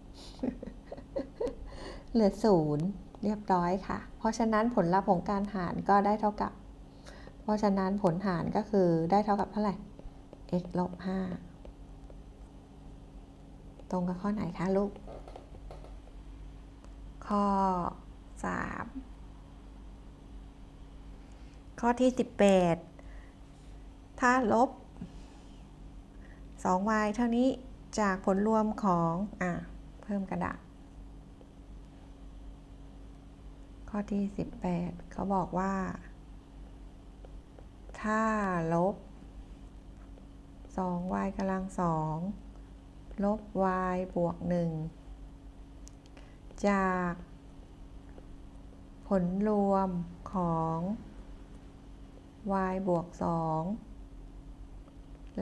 เหลือศูนย์เรียบร้อยค่ะ เพราะฉะนั้นผลลัพธ์ของการหารก็ได้เท่ากับ เพราะฉะนั้นผลหารก็คือได้เท่ากับเท่าไหร่ x ลบ ห้า ตรงกับข้อไหนคะลูก ข้อ สาม ข้อที่ สิบแปด ถ้าลบ สอง y เท่านี้จากผลรวมของอ่ะเพิ่มกระดาษ ข้อที่ สิบแปด เขาบอกว่า ถ้าลบ สอง y กำลังสอง ลบ y บวก หนึ่ง จากผลรวมของ y บวก สอง และ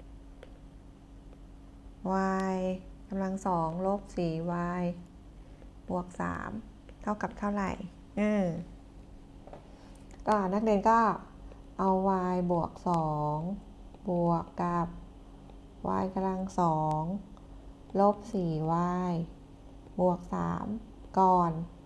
y กำลังสองลบ สี่ y บวก สาม เท่ากับเท่าไหร่เออก็นักเรียนก็เอา y บวก สอง บวกกับ y กำลังสองลบ สี่ y บวก สาม ก่อน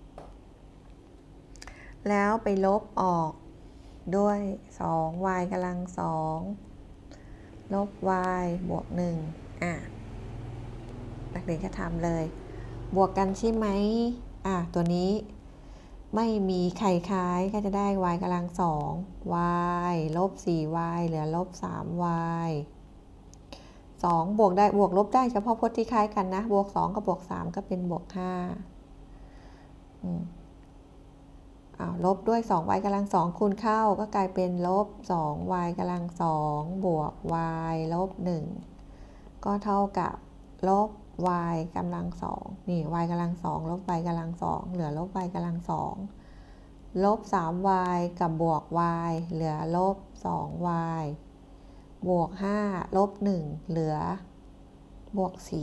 แล้วไปลบออกด้วย สอง y กำลังสองลบ y บวก หนึ่ง อ่ะนักเรียนก็ทำเลยบวกกันใช่ไหมอ่ะตัวนี้ไม่มีไข่คล้ายก็จะได้ y กำลังสอง y ลบ สี่ y เหลือลบ สาม y สองบวกได้บวกลบได้เฉพาะพจน์ที่คล้ายกันนะบวกสองกับบวกสามก็เป็นบวกห้าอืมอ้าวลบด้วย สอง y กำลังสองคูณเข้าก็กลายเป็นลบ สอง y กำลังสองบวก y ลบ หนึ่งก็เท่ากับลบ y กำลังสองนี่ y กำลังสองลบ y กำลังสองเหลือลบ y กำลังสองลบ สาม y กับบวก y เหลือลบ สอง y บวก ห้า ลบ หนึ่งเหลือบวก สี่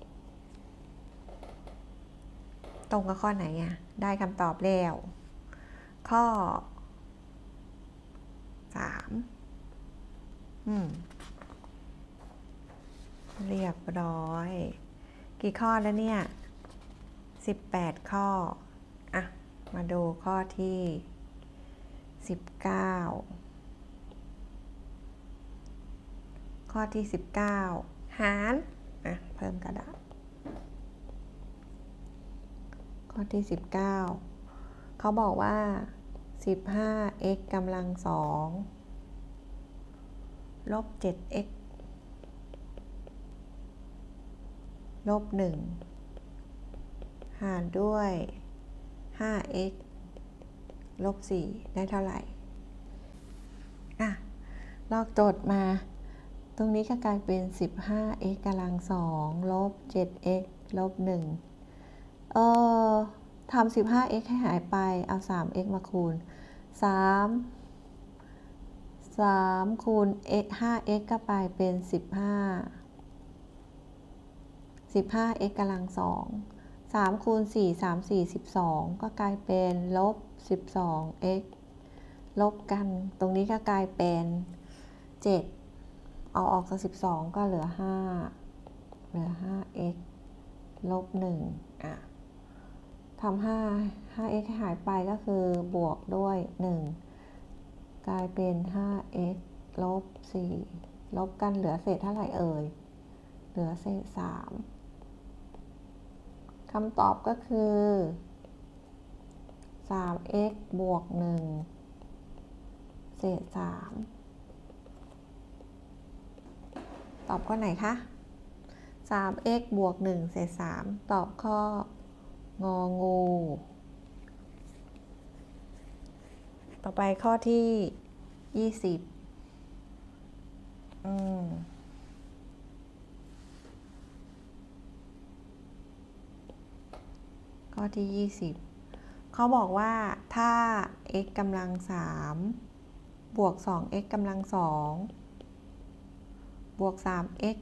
ตรงกับข้อไหนอ่ะได้คำตอบแล้วข้อ สาม อืมเรียบร้อยกี่ข้อแล้วเนี่ยสิบแปดข้ออ่ะมาดูข้อที่สิบเก้าข้อที่สิบเก้าหารอ่ะเพิ่มกระดาษข้อที่สิบเก้าเขาบอกว่า สิบห้า x กำลังสองลบ เจ็ด x ลบ หนึ่งหารด้วย ห้า x ลบ สี่ได้เท่าไหร่อ่ะลอกโจทย์มาตรงนี้ก็กลายเป็น สิบห้า x กำลังสองลบ เจ็ด x ลบ หนึ่งเออทำ สิบห้า x ให้หายไปเอา สาม x มาคูณ สาม สามคูณ x ห้า x ก็ไปเป็น สิบห้า สิบห้า x กำลังสอง สามคูณ สี่ สาม สี่ สิบสองก็กลายเป็นลบ สิบสอง x ลบกันตรงนี้ก็กลายเป็นเจ็ดเอาออกจากสิบสองก็เหลือห้าเหลือ ห้า x ลบ หนึ่งอ่ะทำห้า ห้า x ให้หายไปก็คือบวกด้วยหนึ่งกลายเป็น ห้า x ลบ สี่ลบกันเหลือเศษเท่าไหร่เอ่ยเหลือเศษ สามคำตอบก็คือ สาม x บวก หนึ่งเศษ สามตอบข้อไหนคะ สาม x บวก หนึ่งเศษ สามตอบข้ององูต่อไปข้อที่ ยี่สิบอืมข้อที่ ยี่สิบเขาบอกว่าถ้า x กำลังสามบวก สอง x กำลังสองบวก สาม x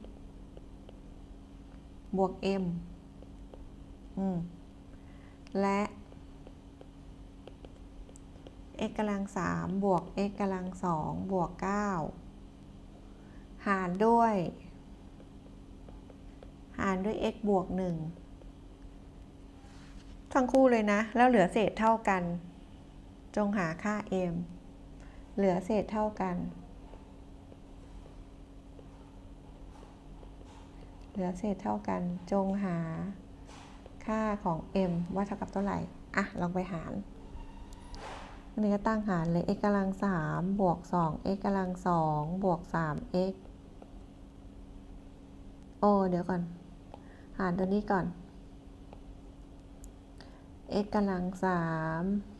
บวก m อืมและ x กำลังสามบวก x กำลังสองบวกเก้าหารด้วยหารด้วย x บวกหนึ่งทั้งคู่เลยนะแล้วเหลือเศษเท่ากันจงหาค่า m เหลือเศษเท่ากันเหลือเศษเท่ากันจงหาค่าของ m ว่าเท่ากับเท่าไหร่อ่ะลองไปหารอันนี้ก็ตั้งหารเลย x กำลังสามบวก สอง x กำลังสองบวก สาม x โอ้เดี๋ยวก่อนหารตัวนี้ก่อน x กำลังสาม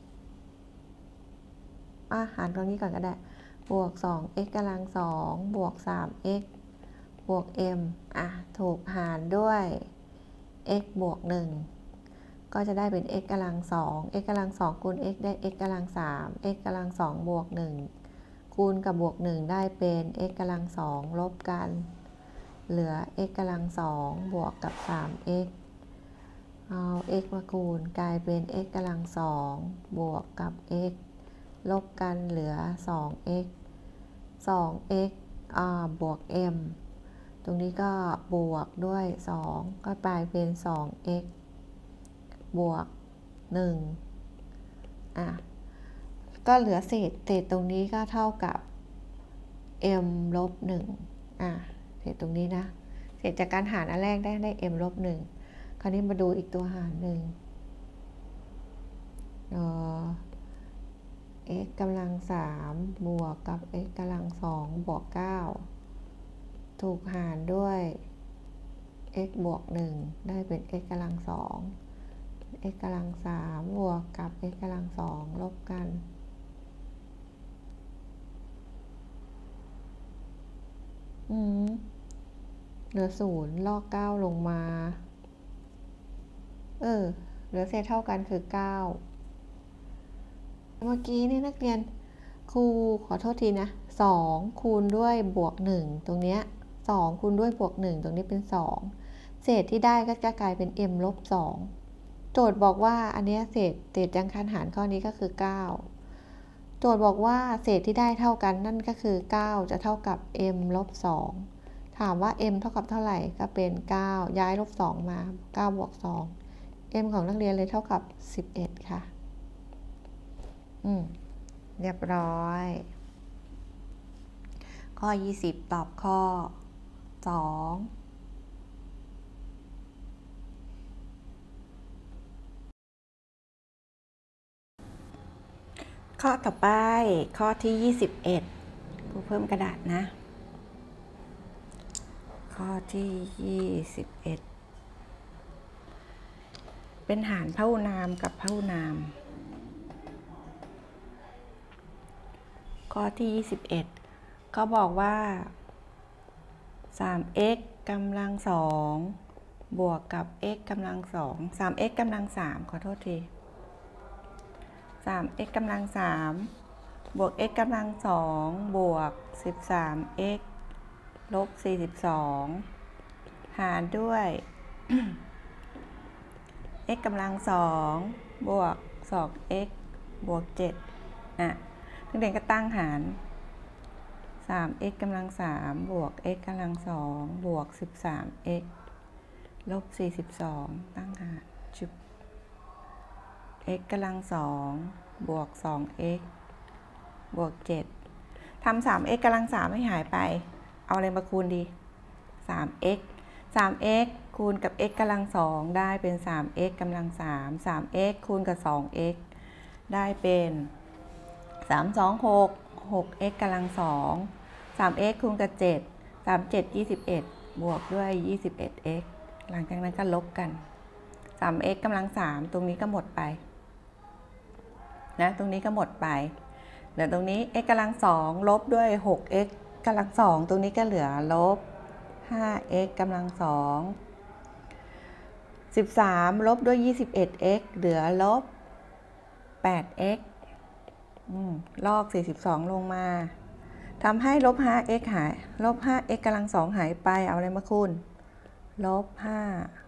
อ่ะหารตรงนี้ก่อนก็ได้บวก สอง x กำลังสองบวก สาม x บวก m อ่ะถูกหารด้วย x บวกหนึ่งก็จะได้เป็น x กำลังสอง x กำลังสองคูณ x ได้ x กำลังสาม x กำลังสองบวกหนึ่งคูณกับบวกหนึ่งได้เป็น x กำลังสองลบกันเหลือ x กำลังสองบวกกับ สาม x เอา x มาคูณกลายเป็น x กำลังสองบวกกับ x ลบกันเหลือ สอง x สอง x อ่าบวก m ตรงนี้ก็บวกด้วยสองก็กลายเป็น สอง x บวกหนึ่งอ่ะก็เหลือเศษเศษตรงนี้ก็เท่ากับ m ลบหนึ่งอ่ะเศษตรงนี้นะเศษจากการหารอันแรกได้ได้ m ลบหนึ่งคราวนี้มาดูอีกตัวหารหนึ่งเอ่อ x กำลังสามบวกกับ x กำลังสองบวกเก้าถูกหารด้วย x บวกหนึ่งได้เป็น x กำลังสอง x กำลังสามบวกกับ x กำลังสองลบกันอืมเหลือศูนย์ลอกเก้าลงมาเออเหลือเศษเท่ากันคือเก้าเมื่อกี้นี่นักเรียนครูขอโทษทีนะสองคูณด้วยบวกหนึ่งตรงเนี้ยสองคูณด้วยบวกหนึ่งตรงนี้เป็นสองเศษที่ได้ก็จะกลายเป็น m ลบสองโจทย์บอกว่าอันนี้เศษเศษจากการหารข้อนี้ก็คือเก้าโจทย์บอกว่าเศษที่ได้เท่ากันนั่นก็คือเก้าจะเท่ากับ m ลบสองถามว่า m เท่ากับเท่าไหร่ก็เป็นเก้าย้ายลบสองมาเก้าบวกสอง m ของนักเรียนเลยเท่ากับสิบเอ็ดค่ะอืมเรียบร้อยข้อยี่สิบตอบข้อสองข้อต่อไปข้อที่ยี่สิบเอ็ดครูเพิ่มกระดาษนะข้อที่ยี่สิบเอ็ดเป็นหารพหุนามกับพหุนามข้อที่ยี่สิบเอ็ดเขาบอกว่า สาม x กำลังสองบวกกับ x กำลังสอง สาม x กำลังสามขอโทษที สาม x กำลังสามบวก x กำลังสองบวก สิบสาม x ลบ สี่สิบสอง หารด้วย x กำลังสองบวก สอง x บวก เจ็ดอ่ะนักเรียนก็ตั้งหาร สาม x กำลังสามบวก x กำลังสองบวก สิบสาม x ลบ สี่สิบสอง ตั้งหารจุด x กำลังสองบวก สอง x บวก เจ็ดทำ สาม x กำลังสามให้หายไปเอาอะไรมาคูณดี สาม x สาม x คูณกับ x กำลังสองได้เป็น สาม x กำลังสาม สาม x คูณกับ สอง x ได้เป็น สาม สอง หก หก x กำลังสอง สาม x คูณกับ เจ็ด สาม เจ็ด ยี่สิบเอ็ด บวกด้วย ยี่สิบเอ็ด x หลังจากนั้นก็ลบกัน สาม x กำลังสามตรงนี้ก็หมดไปนะตรงนี้ก็หมดไปเหลือตรงนี้ x กำลังสองลบด้วย หก x กำลังสองตรงนี้ก็เหลือลบ ห้า x กำลังสอง สิบสามลบด้วย ยี่สิบเอ็ด x เหลือลบแปด x ลอกสี่สิบสองลงมาทำให้ลบ ห้า x หายลบ ห้า x กำลังสองหายไปเอาอะไรมาคูณลบห้า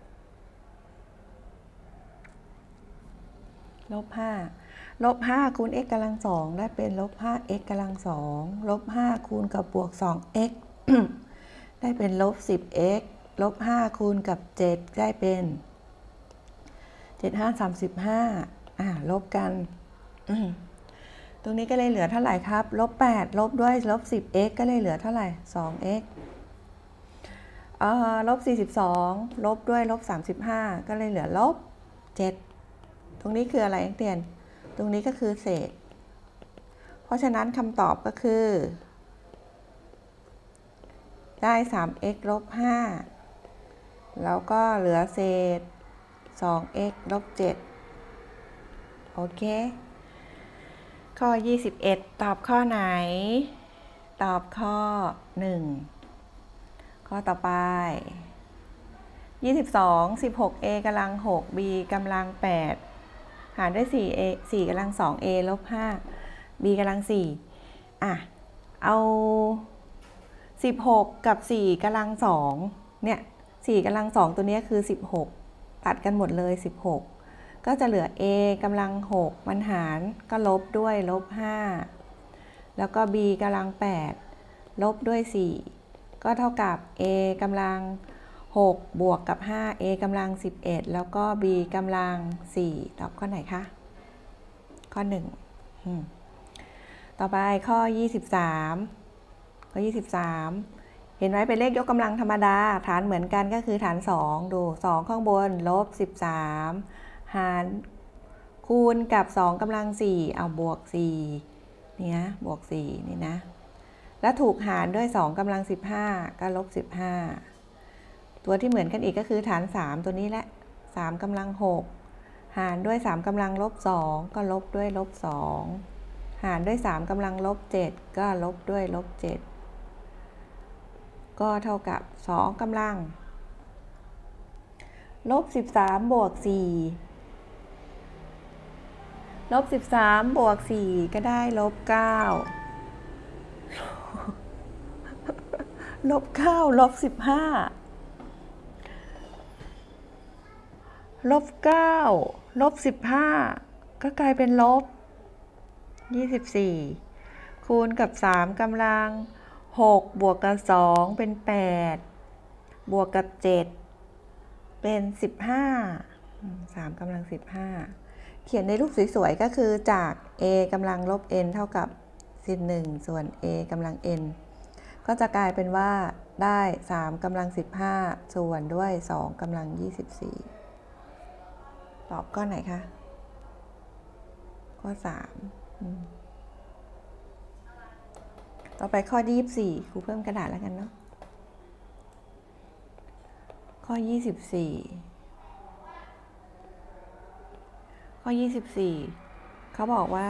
ลบห้าลบห้าคูณ x กำลังสองได้เป็นลบ ห้า x กำลังสองลบห้าคูณกับบวก สอง x ได้เป็นลบ สิบ x ลบห้าคูณกับเจ็ดได้เป็นเจ็ด ห้า สามสิบห้าอ่าลบกันตรงนี้ก็เลยเหลือเท่าไหร่ครับลบแปดลบด้วยลบ สิบ x ก็เลยเหลือเท่าไหร่ สอง x อ่าลบสี่สิบสองลบด้วยลบสามสิบห้าก็เลยเหลือลบเจ็ดตรงนี้คืออะไรนักเรียนตรงนี้ก็คือเศษเพราะฉะนั้นคำตอบก็คือได้ สาม x ลบห้าแล้วก็เหลือเศษ สอง x ลบเจ็ดโอเคข้อยี่สิบเอ็ดตอบข้อไหนตอบข้อหนึ่งข้อต่อไปยี่สิบสอง สิบหก a กำลัง หก b กำลัง แปดหารด้วย สี่ a สี่กำลัง สอง a ลบ ห้า b กำลัง สี่อ่ะเอาสิบหกกับสี่กำลังสองเนี่ยสี่กำลังสองตัวนี้คือสิบหกตัดกันหมดเลยสิบหกก็จะเหลือ a กำลังหกมันหารก็ลบด้วยลบห้าแล้วก็ b กำลังแปดลบด้วยสี่ก็เท่ากับ a กำลังหกบวกกับห้า a กำลังสิบเอ็ดแล้วก็ b กำลังสี่ตอบข้อไหนคะข้อหนึ่งต่อไปข้อยี่สิบสามข้อยี่สิบสามเห็นไหมเป็นเลขยกกำลังธรรมดาฐานเหมือนกันก็คือฐานสองดูสองข้างบนลบสิบสามหารคูณกับสองกำลังสี่เอาบวกสี่นี่นะบวกสี่นี่นะแล้วถูกหารด้วยสองกำลังสิบห้าก็ลบสิบห้าตัวที่เหมือนกันอีกก็คือฐานสามตัวนี้แหละสามกำลังหกหารด้วยสามกำลังลบสองก็ลบด้วยลบสองหารด้วยสามกำลังลบเจ็ดก็ลบด้วยลบเจ็ดก็เท่ากับสองกำลังลบสิบสามบวกสี่ลบสิบสามบวกสี่ก็ได้ลบเก้าลบเก้าลบสิบห้าลบเก้าลบสิบห้าก็กลายเป็นลบยี่สิบสี่คูณกับสามกำลังหกบวกกับสองเป็นแปดบวกกับเจ็ดเป็นสิบห้าสามกำลังสิบห้าเขียนในรูปสวยๆก็คือจาก a กำลังลบ n เท่ากับสิบเอ็ดส่วน a กำลัง n ก็จะกลายเป็นว่าได้สามกำลังสิบห้าส่วนด้วยสองกำลังยี่สิบสี่ตอบข้อไหนคะข้อสามต่อไปข้อยี่สิบสี่ครูเพิ่มกระดาษแล้วกันเนาะข้อยี่สิบสี่ข้อยี่สิบสี่เขาบอกว่า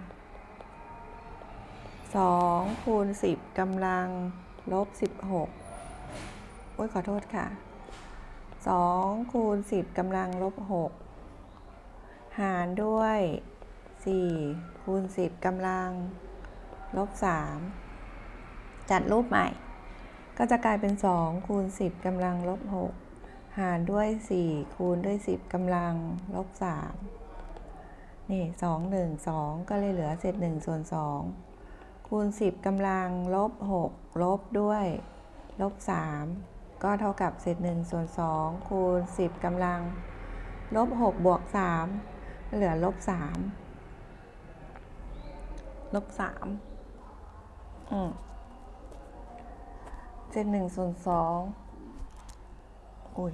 สองคูณสิบกำลังลบสิบหกโอ้ยขอโทษค่ะสองคูณสิบกำลังลบหกหารด้วยสี่คูณสิบกำลังลบสามจัดรูปใหม่ก็จะกลายเป็นสองคูณสิบกำลังลบหกหารด้วยสี่คูณด้วยสิบกำลังลบสามนี่สอง หนึ่ง สองก็เลยเหลือเศษหนึ่งส่วนสองคูณสิบกำลังลบหกลบด้วยลบสามก็เท่ากับเศษหนึ่งส่วนสองคูณสิบกำลังลบหกบวกสามเหลือลบสามลบสามอืมเศษหนึ่งส่วนสองอุ้ย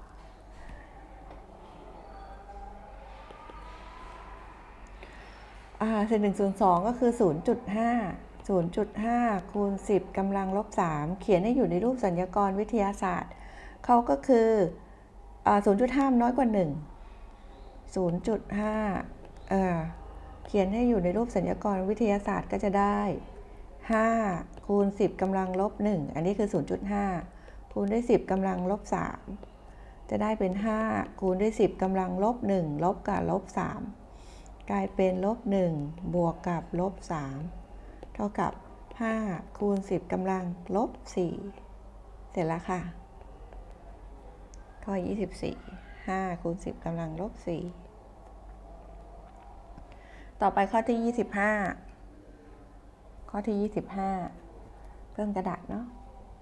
อ่าเศษหนึ่งส่วนสองก็คือศูนย์จุดห้า ศูนย์จุดห้าคูณสิบกำลังลบสามเขียนให้อยู่ในรูปสัญญากรวิทยาศาสตร์เขาก็คืออ่า ศูนย์จุดห้า น้อยกว่าหนึ่ง ศูนย์จุดห้า เอ่อเขียนให้อยู่ในรูปสัญญากรวิทยาศาสตร์ก็จะได้ห้าคูณสิบกำลังลบหนึ่งอันนี้คือ ศูนย์จุดห้า คูณด้วยสิบกำลังลบสามจะได้เป็นห้าคูณด้วยสิบกำลังลบหนึ่งลบกับลบสามกลายเป็นลบหนึ่งบวกกับลบสามเท่ากับห้าคูณสิบกำลังลบสี่เสร็จแล้วค่ะข้อยี่สิบสี่ ห้าคูณสิบกำลังลบสี่ต่อไปข้อที่ยี่สิบห้าข้อที่ยี่สิบห้าเพิ่มกระดาษเนาะ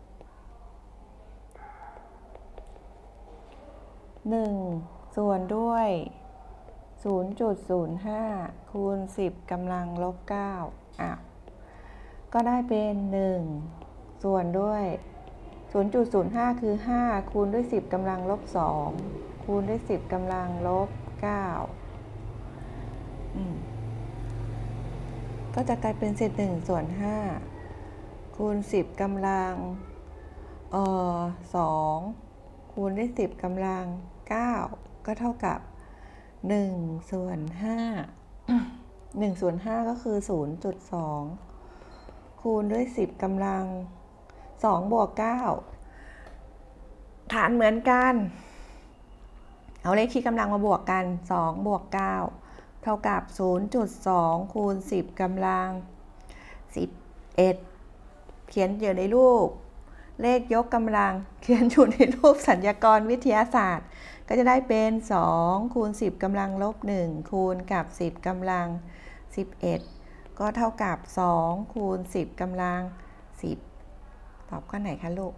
หนึ่งส่วนด้วย ศูนย์จุดศูนย์ห้า คูณสิบกำลังลบเก้าอ่ะก็ได้เป็นหนึ่งส่วนด้วย ศูนย์จุดศูนย์ห้า คือห้าคูณด้วยสิบกำลังลบสองคูณด้วยสิบกำลังลบเก้าอืมก็จะกลายเป็นเศษหนึ่งส่วนห้าคูณสิบกำลังเอ่อสองคูณด้วยสิบกำลังเก้าก็เท่ากับหนึ่งส่วนห้า หนึ่งส่วนห้าก็คือ ศูนย์จุดสอง คูณด้วยสิบกำลังสองบวกเก้าฐานเหมือนกันเอาเลขที่กำลังมาบวกกันสองบวกเก้าเท่ากับ ศูนย์จุดสอง คูณสิบกำลังสิบเอ็ดเขียนอยู่ในรูปเลขยกกำลังเขียนอยู่ในรูปสัญญากรวิทยาศาสตร์ก็จะได้เป็นสองคูณสิบกำลังลบหนึ่งคูณกับสิบกำลังสิบเอ็ดก็เท่ากับสองคูณสิบกำลังสิบตอบข้อไหนคะลูก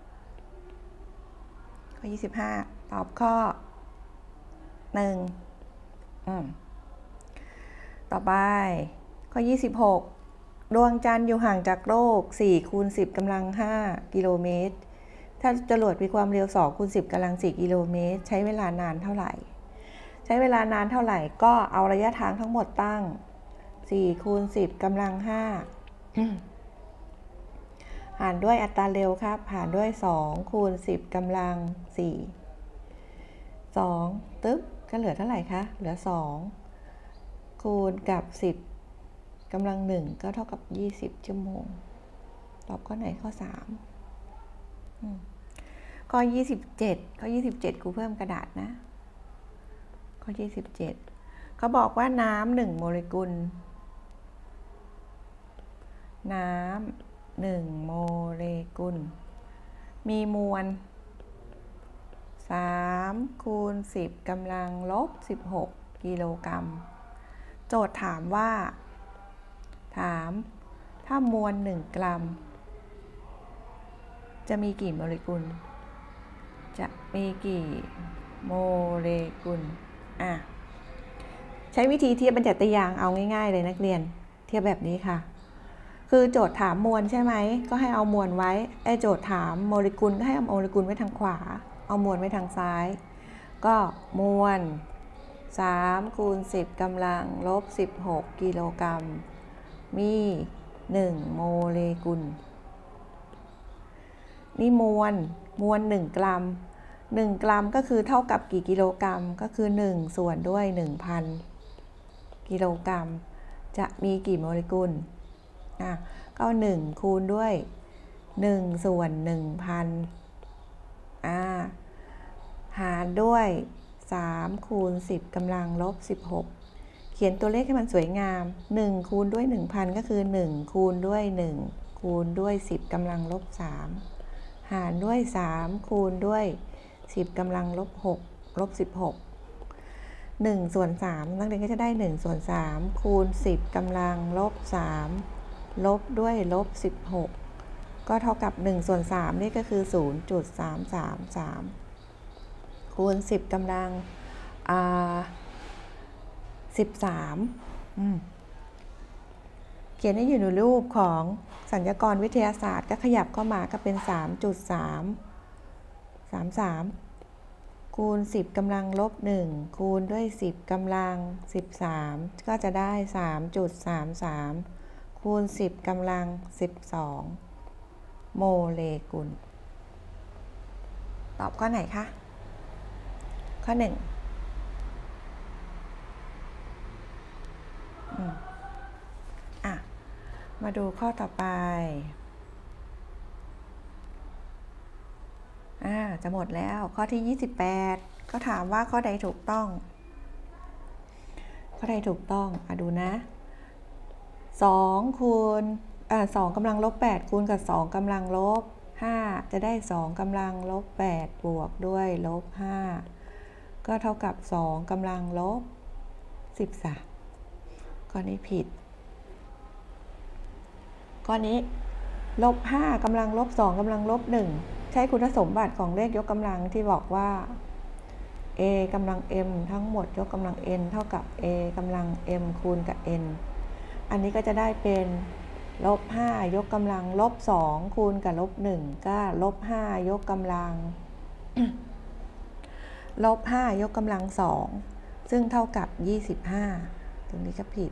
ข้อยี่สิบห้าตอบข้อหนึ่งอืมต่อไปข้อยี่สิบหกดวงจันทร์อยู่ห่างจากโลกสี่คูณสิบกำลังห้ากิโลเมตรถ้าจรวดมีความเร็วสองคูณสิบกำลังสี่กิโลเมตรใช้เวลานานเท่าไหร่ใช้เวลานานเท่าไหร่ก็เอาระยะทางทั้งหมดตั้งสี่คูณสิบกำลังห้าหารด้วยอัตราเร็วครับหารด้วยสองคูณสิบกำลังสี่ สองตึ๊บก็เหลือเท่าไหร่คะเหลือสองคูณกับสิบกำลังหนึ่งก็เท่ากับยี่สิบชั่วโมงตอบข้อไหนข้อสามข้อยี่สิบเจ็ดข้อยี่สิบเจ็ดครูเพิ่มกระดาษนะข้อยี่สิบเจ็ดเขาบอกว่าน้ำหนึ่งโมเลกุลน้ำหนึ่งโมเลกุลมีมวลสามคูณสิบกำลังลบสิบหกกิโลกรัมโจทย์ถามว่าถามถ้ามวลหนึ่งกรัมจะมีกี่โมเลกุลจะมีกี่โมเลกุลอ่ะใช้วิธีเทียบบัญญัติยางเอาง่ายๆเลยนักเรียนเทียบแบบนี้ค่ะคือโจทย์ถามมวลใช่ไหมก็ให้เอามวลไว้ไอ้โจทย์ถามโมเลกุลก็ให้เอาโมเลกุลไว้ทางขวาเอามวลไว้ทางซ้ายก็มวลสามคูณสิบกำลังลบสิบหกกิโลกรัมมีหนึ่งโมเลกุลนี่มวลมวลหนึ่งกรัมหนึ่งกรัมก็คือเท่ากับกี่กิโลกรัมก็คือหนึ่งส่วนด้วย หนึ่งพัน กิโลกรัมจะมีกี่โมเลกุลอ่ะก็หนึ่งคูณด้วยหนึ่งส่วน หนึ่งพัน อ่าหารด้วยสามคูณสิบกำลังลบสิบหกเขียนตัวเลขให้มันสวยงามหนึ่งคูณด้วย หนึ่งพัน ก็คือหนึ่งคูณด้วยหนึ่งคูณด้วยสิบกำลังลบสามหารด้วยสามคูณด้วยสิบกำลังลบหกลบสิบหก หนึ่งส่วนสามนักเรียนก็จะได้หนึ่งส่วนสามคูณสิบกำลังลบสามลบด้วยลบสิบหกก็เท่ากับหนึ่งส่วนสามนี่ก็คือ ศูนย์จุดสามสามสาม คูณสิบกำลังอ่าสิบสามเขียนให้อยู่ในรูปของสัญญากรวิทยาศาสตร์ก็ขยับเข้ามาก็เป็น สามจุดสามสามสาม คูณสิบกำลังลบหนึ่งคูณด้วยสิบกำลังสิบสามก็จะได้ สามจุดสามสาม คูณสิบกำลังสิบสองโมเลกุลตอบข้อไหนคะข้อหนึ่งอ่ะมาดูข้อต่อไปอ่าจะหมดแล้วข้อที่ยี่สิบแปดก็ถามว่าข้อใดถูกต้องข้ออใดถูกต้องอ่ะดูนะสองคูณอ่าสองกำลังลบแปดคูณกับสองกำลังลบห้าจะได้สองกำลังลบแปดบวกด้วยลบห้าก็เท่ากับสองกำลังลบสิบสามข้อนี้ผิดข้อนี้ลบห้ากำลังลบสองกำลังลบหนึ่งใช้คุณสมบัติของเลขยกกำลังที่บอกว่า a กำลัง m ทั้งหมดยกกำลัง n เท่ากับ a กำลัง m คูณกับ n อันนี้ก็จะได้เป็นลบห้ายกกำลังลบสองคูณกับลบหนึ่งก็ลบห้ายกกำลัง ลบห้ายกกำลังสองซึ่งเท่ากับยี่สิบห้าตรงนี้ก็ผิด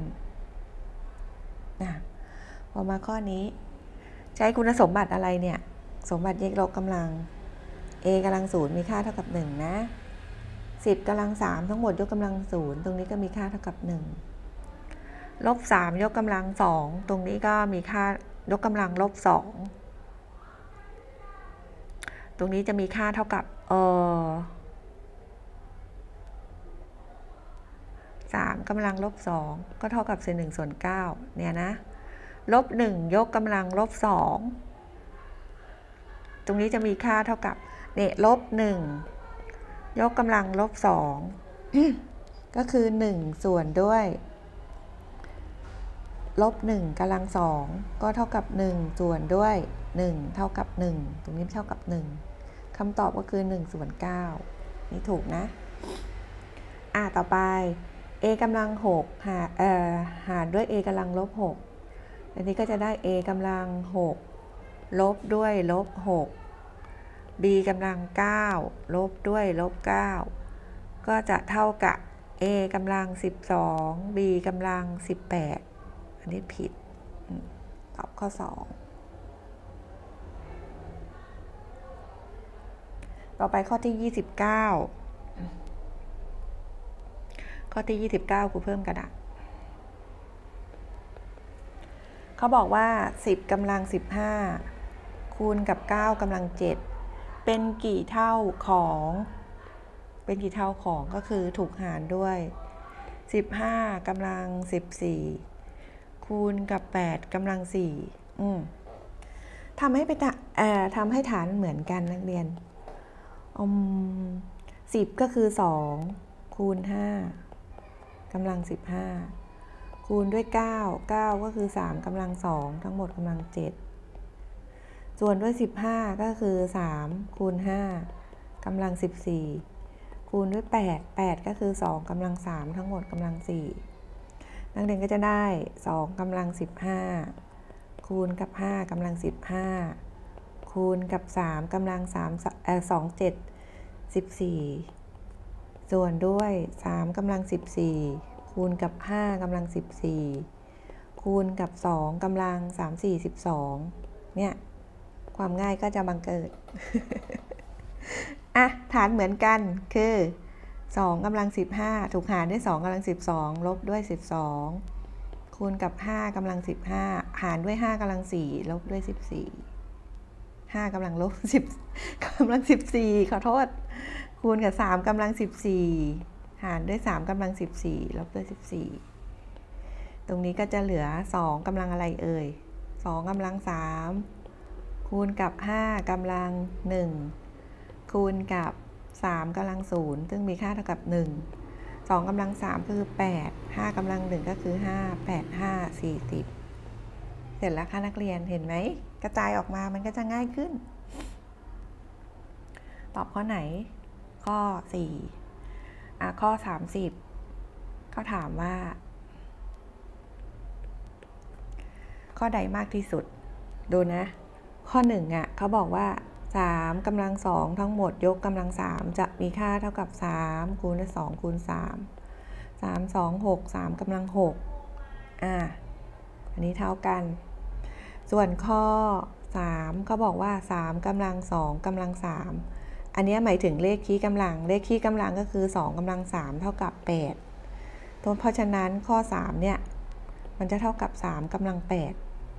นะพอมาข้อนี้ใช้คุณสมบัติอะไรเนี่ยสมบัติยกกำลัง a กำลังศูนย์มีค่าเท่ากับหนึ่งนะสิบกำลังสามทั้งหมดยกกำลังศูนย์ตรงนี้ก็มีค่าเท่ากับหนึ่งลบสามยกกำลังสองตรงนี้ก็มีค่ายกกำลังลบสองตรงนี้จะมีค่าเท่ากับเออสามกำลังลบสองก็เท่ากับเศษหนึ่งส่วนเก้าเนี่ยนะลบหนึ่งยกกำลังลบสองตรงนี้จะมีค่าเท่ากับเนี่ยลบหนึ่งยกกำลังลบสองก็คือหนึ่งส่วนด้วยลบหนึ่งกำลังสองก็เท่ากับหนึ่งส่วนด้วยหนึ่งเท่ากับหนึ่งตรงนี้เท่ากับหนึ่งคำตอบก็คือหนึ่งส่วนเก้านี่ถูกนะอ่ะต่อไป a กำลังหกหารเอ่อหารด้วย a กำลังลบหกอันนี้ก็จะได้ a กำลังหกลบด้วยลบหก b กำลังเก้าลบด้วยลบเก้าก็จะเท่ากับ a กำลังสิบสอง b กำลังสิบแปดอันนี้ผิดตอบข้อสองต่อไปข้อที่ยี่สิบเก้าข้อที่ยี่สิบเก้าครูเพิ่มกระดาษเขาบอกว่าสิบกำลังสิบห้าคูณกับเก้ากำลังเจ็ดเป็นกี่เท่าของเป็นกี่เท่าของก็คือถูกหารด้วยสิบห้ากำลังสิบสี่คูณกับแปดกำลังสี่อืมทำให้ไปเอ่อทำให้ฐานเหมือนกันนักเรียนอืมสิบก็คือสองคูณห้ากำลังสิบห้าคูณด้วยเก้า เก้าก็คือสามกำลังสองทั้งหมดกำลังเจ็ดส่วนด้วยสิบห้าก็คือสามคูณห้ากำลังสิบสี่คูณด้วยแปด แปดก็คือสองกำลังสามทั้งหมดกำลังสี่นักเรียนก็จะได้สองกำลังสิบห้าคูณกับห้ากำลังสิบห้าคูณกับสามกำลังสามเอ่อสอง เจ็ด สิบสี่ส่วนด้วยสามกำลังสิบสี่คูณกับห้ากำลังสิบสี่คูณกับสองกำลังสาม สี่ สิบสองเนี่ยความง่ายก็จะบังเกิด อ่ะฐานเหมือนกันคือสองกำลังสิบห้าถูกหารด้วยสองกำลังสิบสองลบด้วยสิบสองคูณกับห้ากำลังสิบห้าหารด้วยห้ากำลังสี่ลบด้วยสิบสี่ห้ากำลังลบสิบกำลังสิบสี่ขอโทษคูณกับสามกำลังสิบสี่หารด้วยสามกำลังสิบสี่ลบด้วยสิบสี่ตรงนี้ก็จะเหลือสองกำลังอะไรเอ่ยสองกำลังสามคูณกับห้ากำลังหนึ่งคูณกับสามกำลังศูนย์ซึ่งมีค่าเท่ากับหนึ่ง สองกำลังสามคือแปด ห้ากำลังหนึ่งก็คือห้า แปด ห้า สี่สิบเสร็จแล้วค่ะนักเรียนเห็นไหมกระจายออกมามันก็จะง่ายขึ้นตอบข้อไหนข้อสี่อ่ะข้อสามสิบเขาถามว่าข้อใดมากที่สุดดูนะข้อหนึ่งอ่ะเขาบอกว่าสามกำลังสองทั้งหมดยกกำลังสามจะมีค่าเท่ากับสามคูณด้วยสองคูณสาม สาม สอง หก สามกำลังหกอ่ะอันนี้เท่ากันส่วนข้อสามเขาบอกว่าสามกำลังสองกำลังสามอันนี้หมายถึงเลขคี่กำลังเลขคี่กำลังก็คือสองกำลังสามเท่ากับแปดเพราะฉะนั้นข้อสามเนี่ยมันจะเท่ากับสามกำลังแปด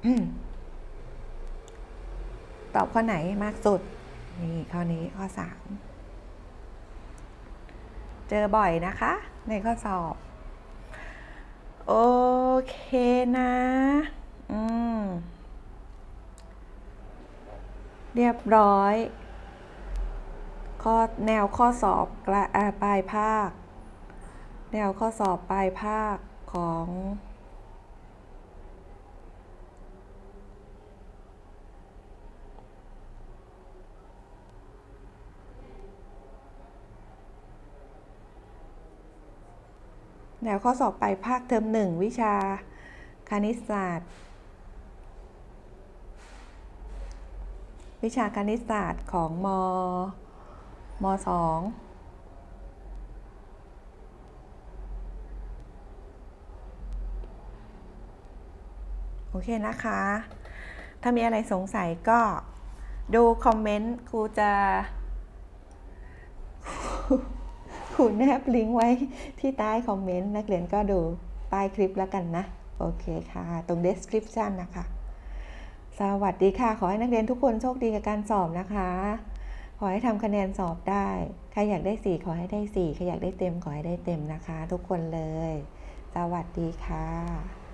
ตอบข้อไหนมากสุดนี่ข้อนี้ข้อสามเจอบ่อยนะคะในข้อสอบโอเคนะอืมเรียบร้อยข้อแนวข้อสอบปลายภาคแนวข้อสอบปลายภาคของแนวข้อสอบปลายภาคเทอมหนึ่งวิชาคณิตศาสตร์วิชาคณิตศาสตร์ของมมสองโอเคนะคะ ถ้ามีอะไรสงสัยก็ดูคอมเมนต์ครูจะครูแนบลิงก์ไว้ที่ใต้คอมเมนต์นักเรียนก็ดูใต้คลิปแล้วกันนะโอเคค่ะตรง description นะคะสวัสดีค่ะขอให้นักเรียนทุกคนโชคดีกับการสอบนะคะขอให้ทำคะแนนสอบได้ใครอยากได้สี่ขอให้ได้สี่ใครอยากได้เต็มขอให้ได้เต็มนะคะทุกคนเลยสวัสดีค่ะ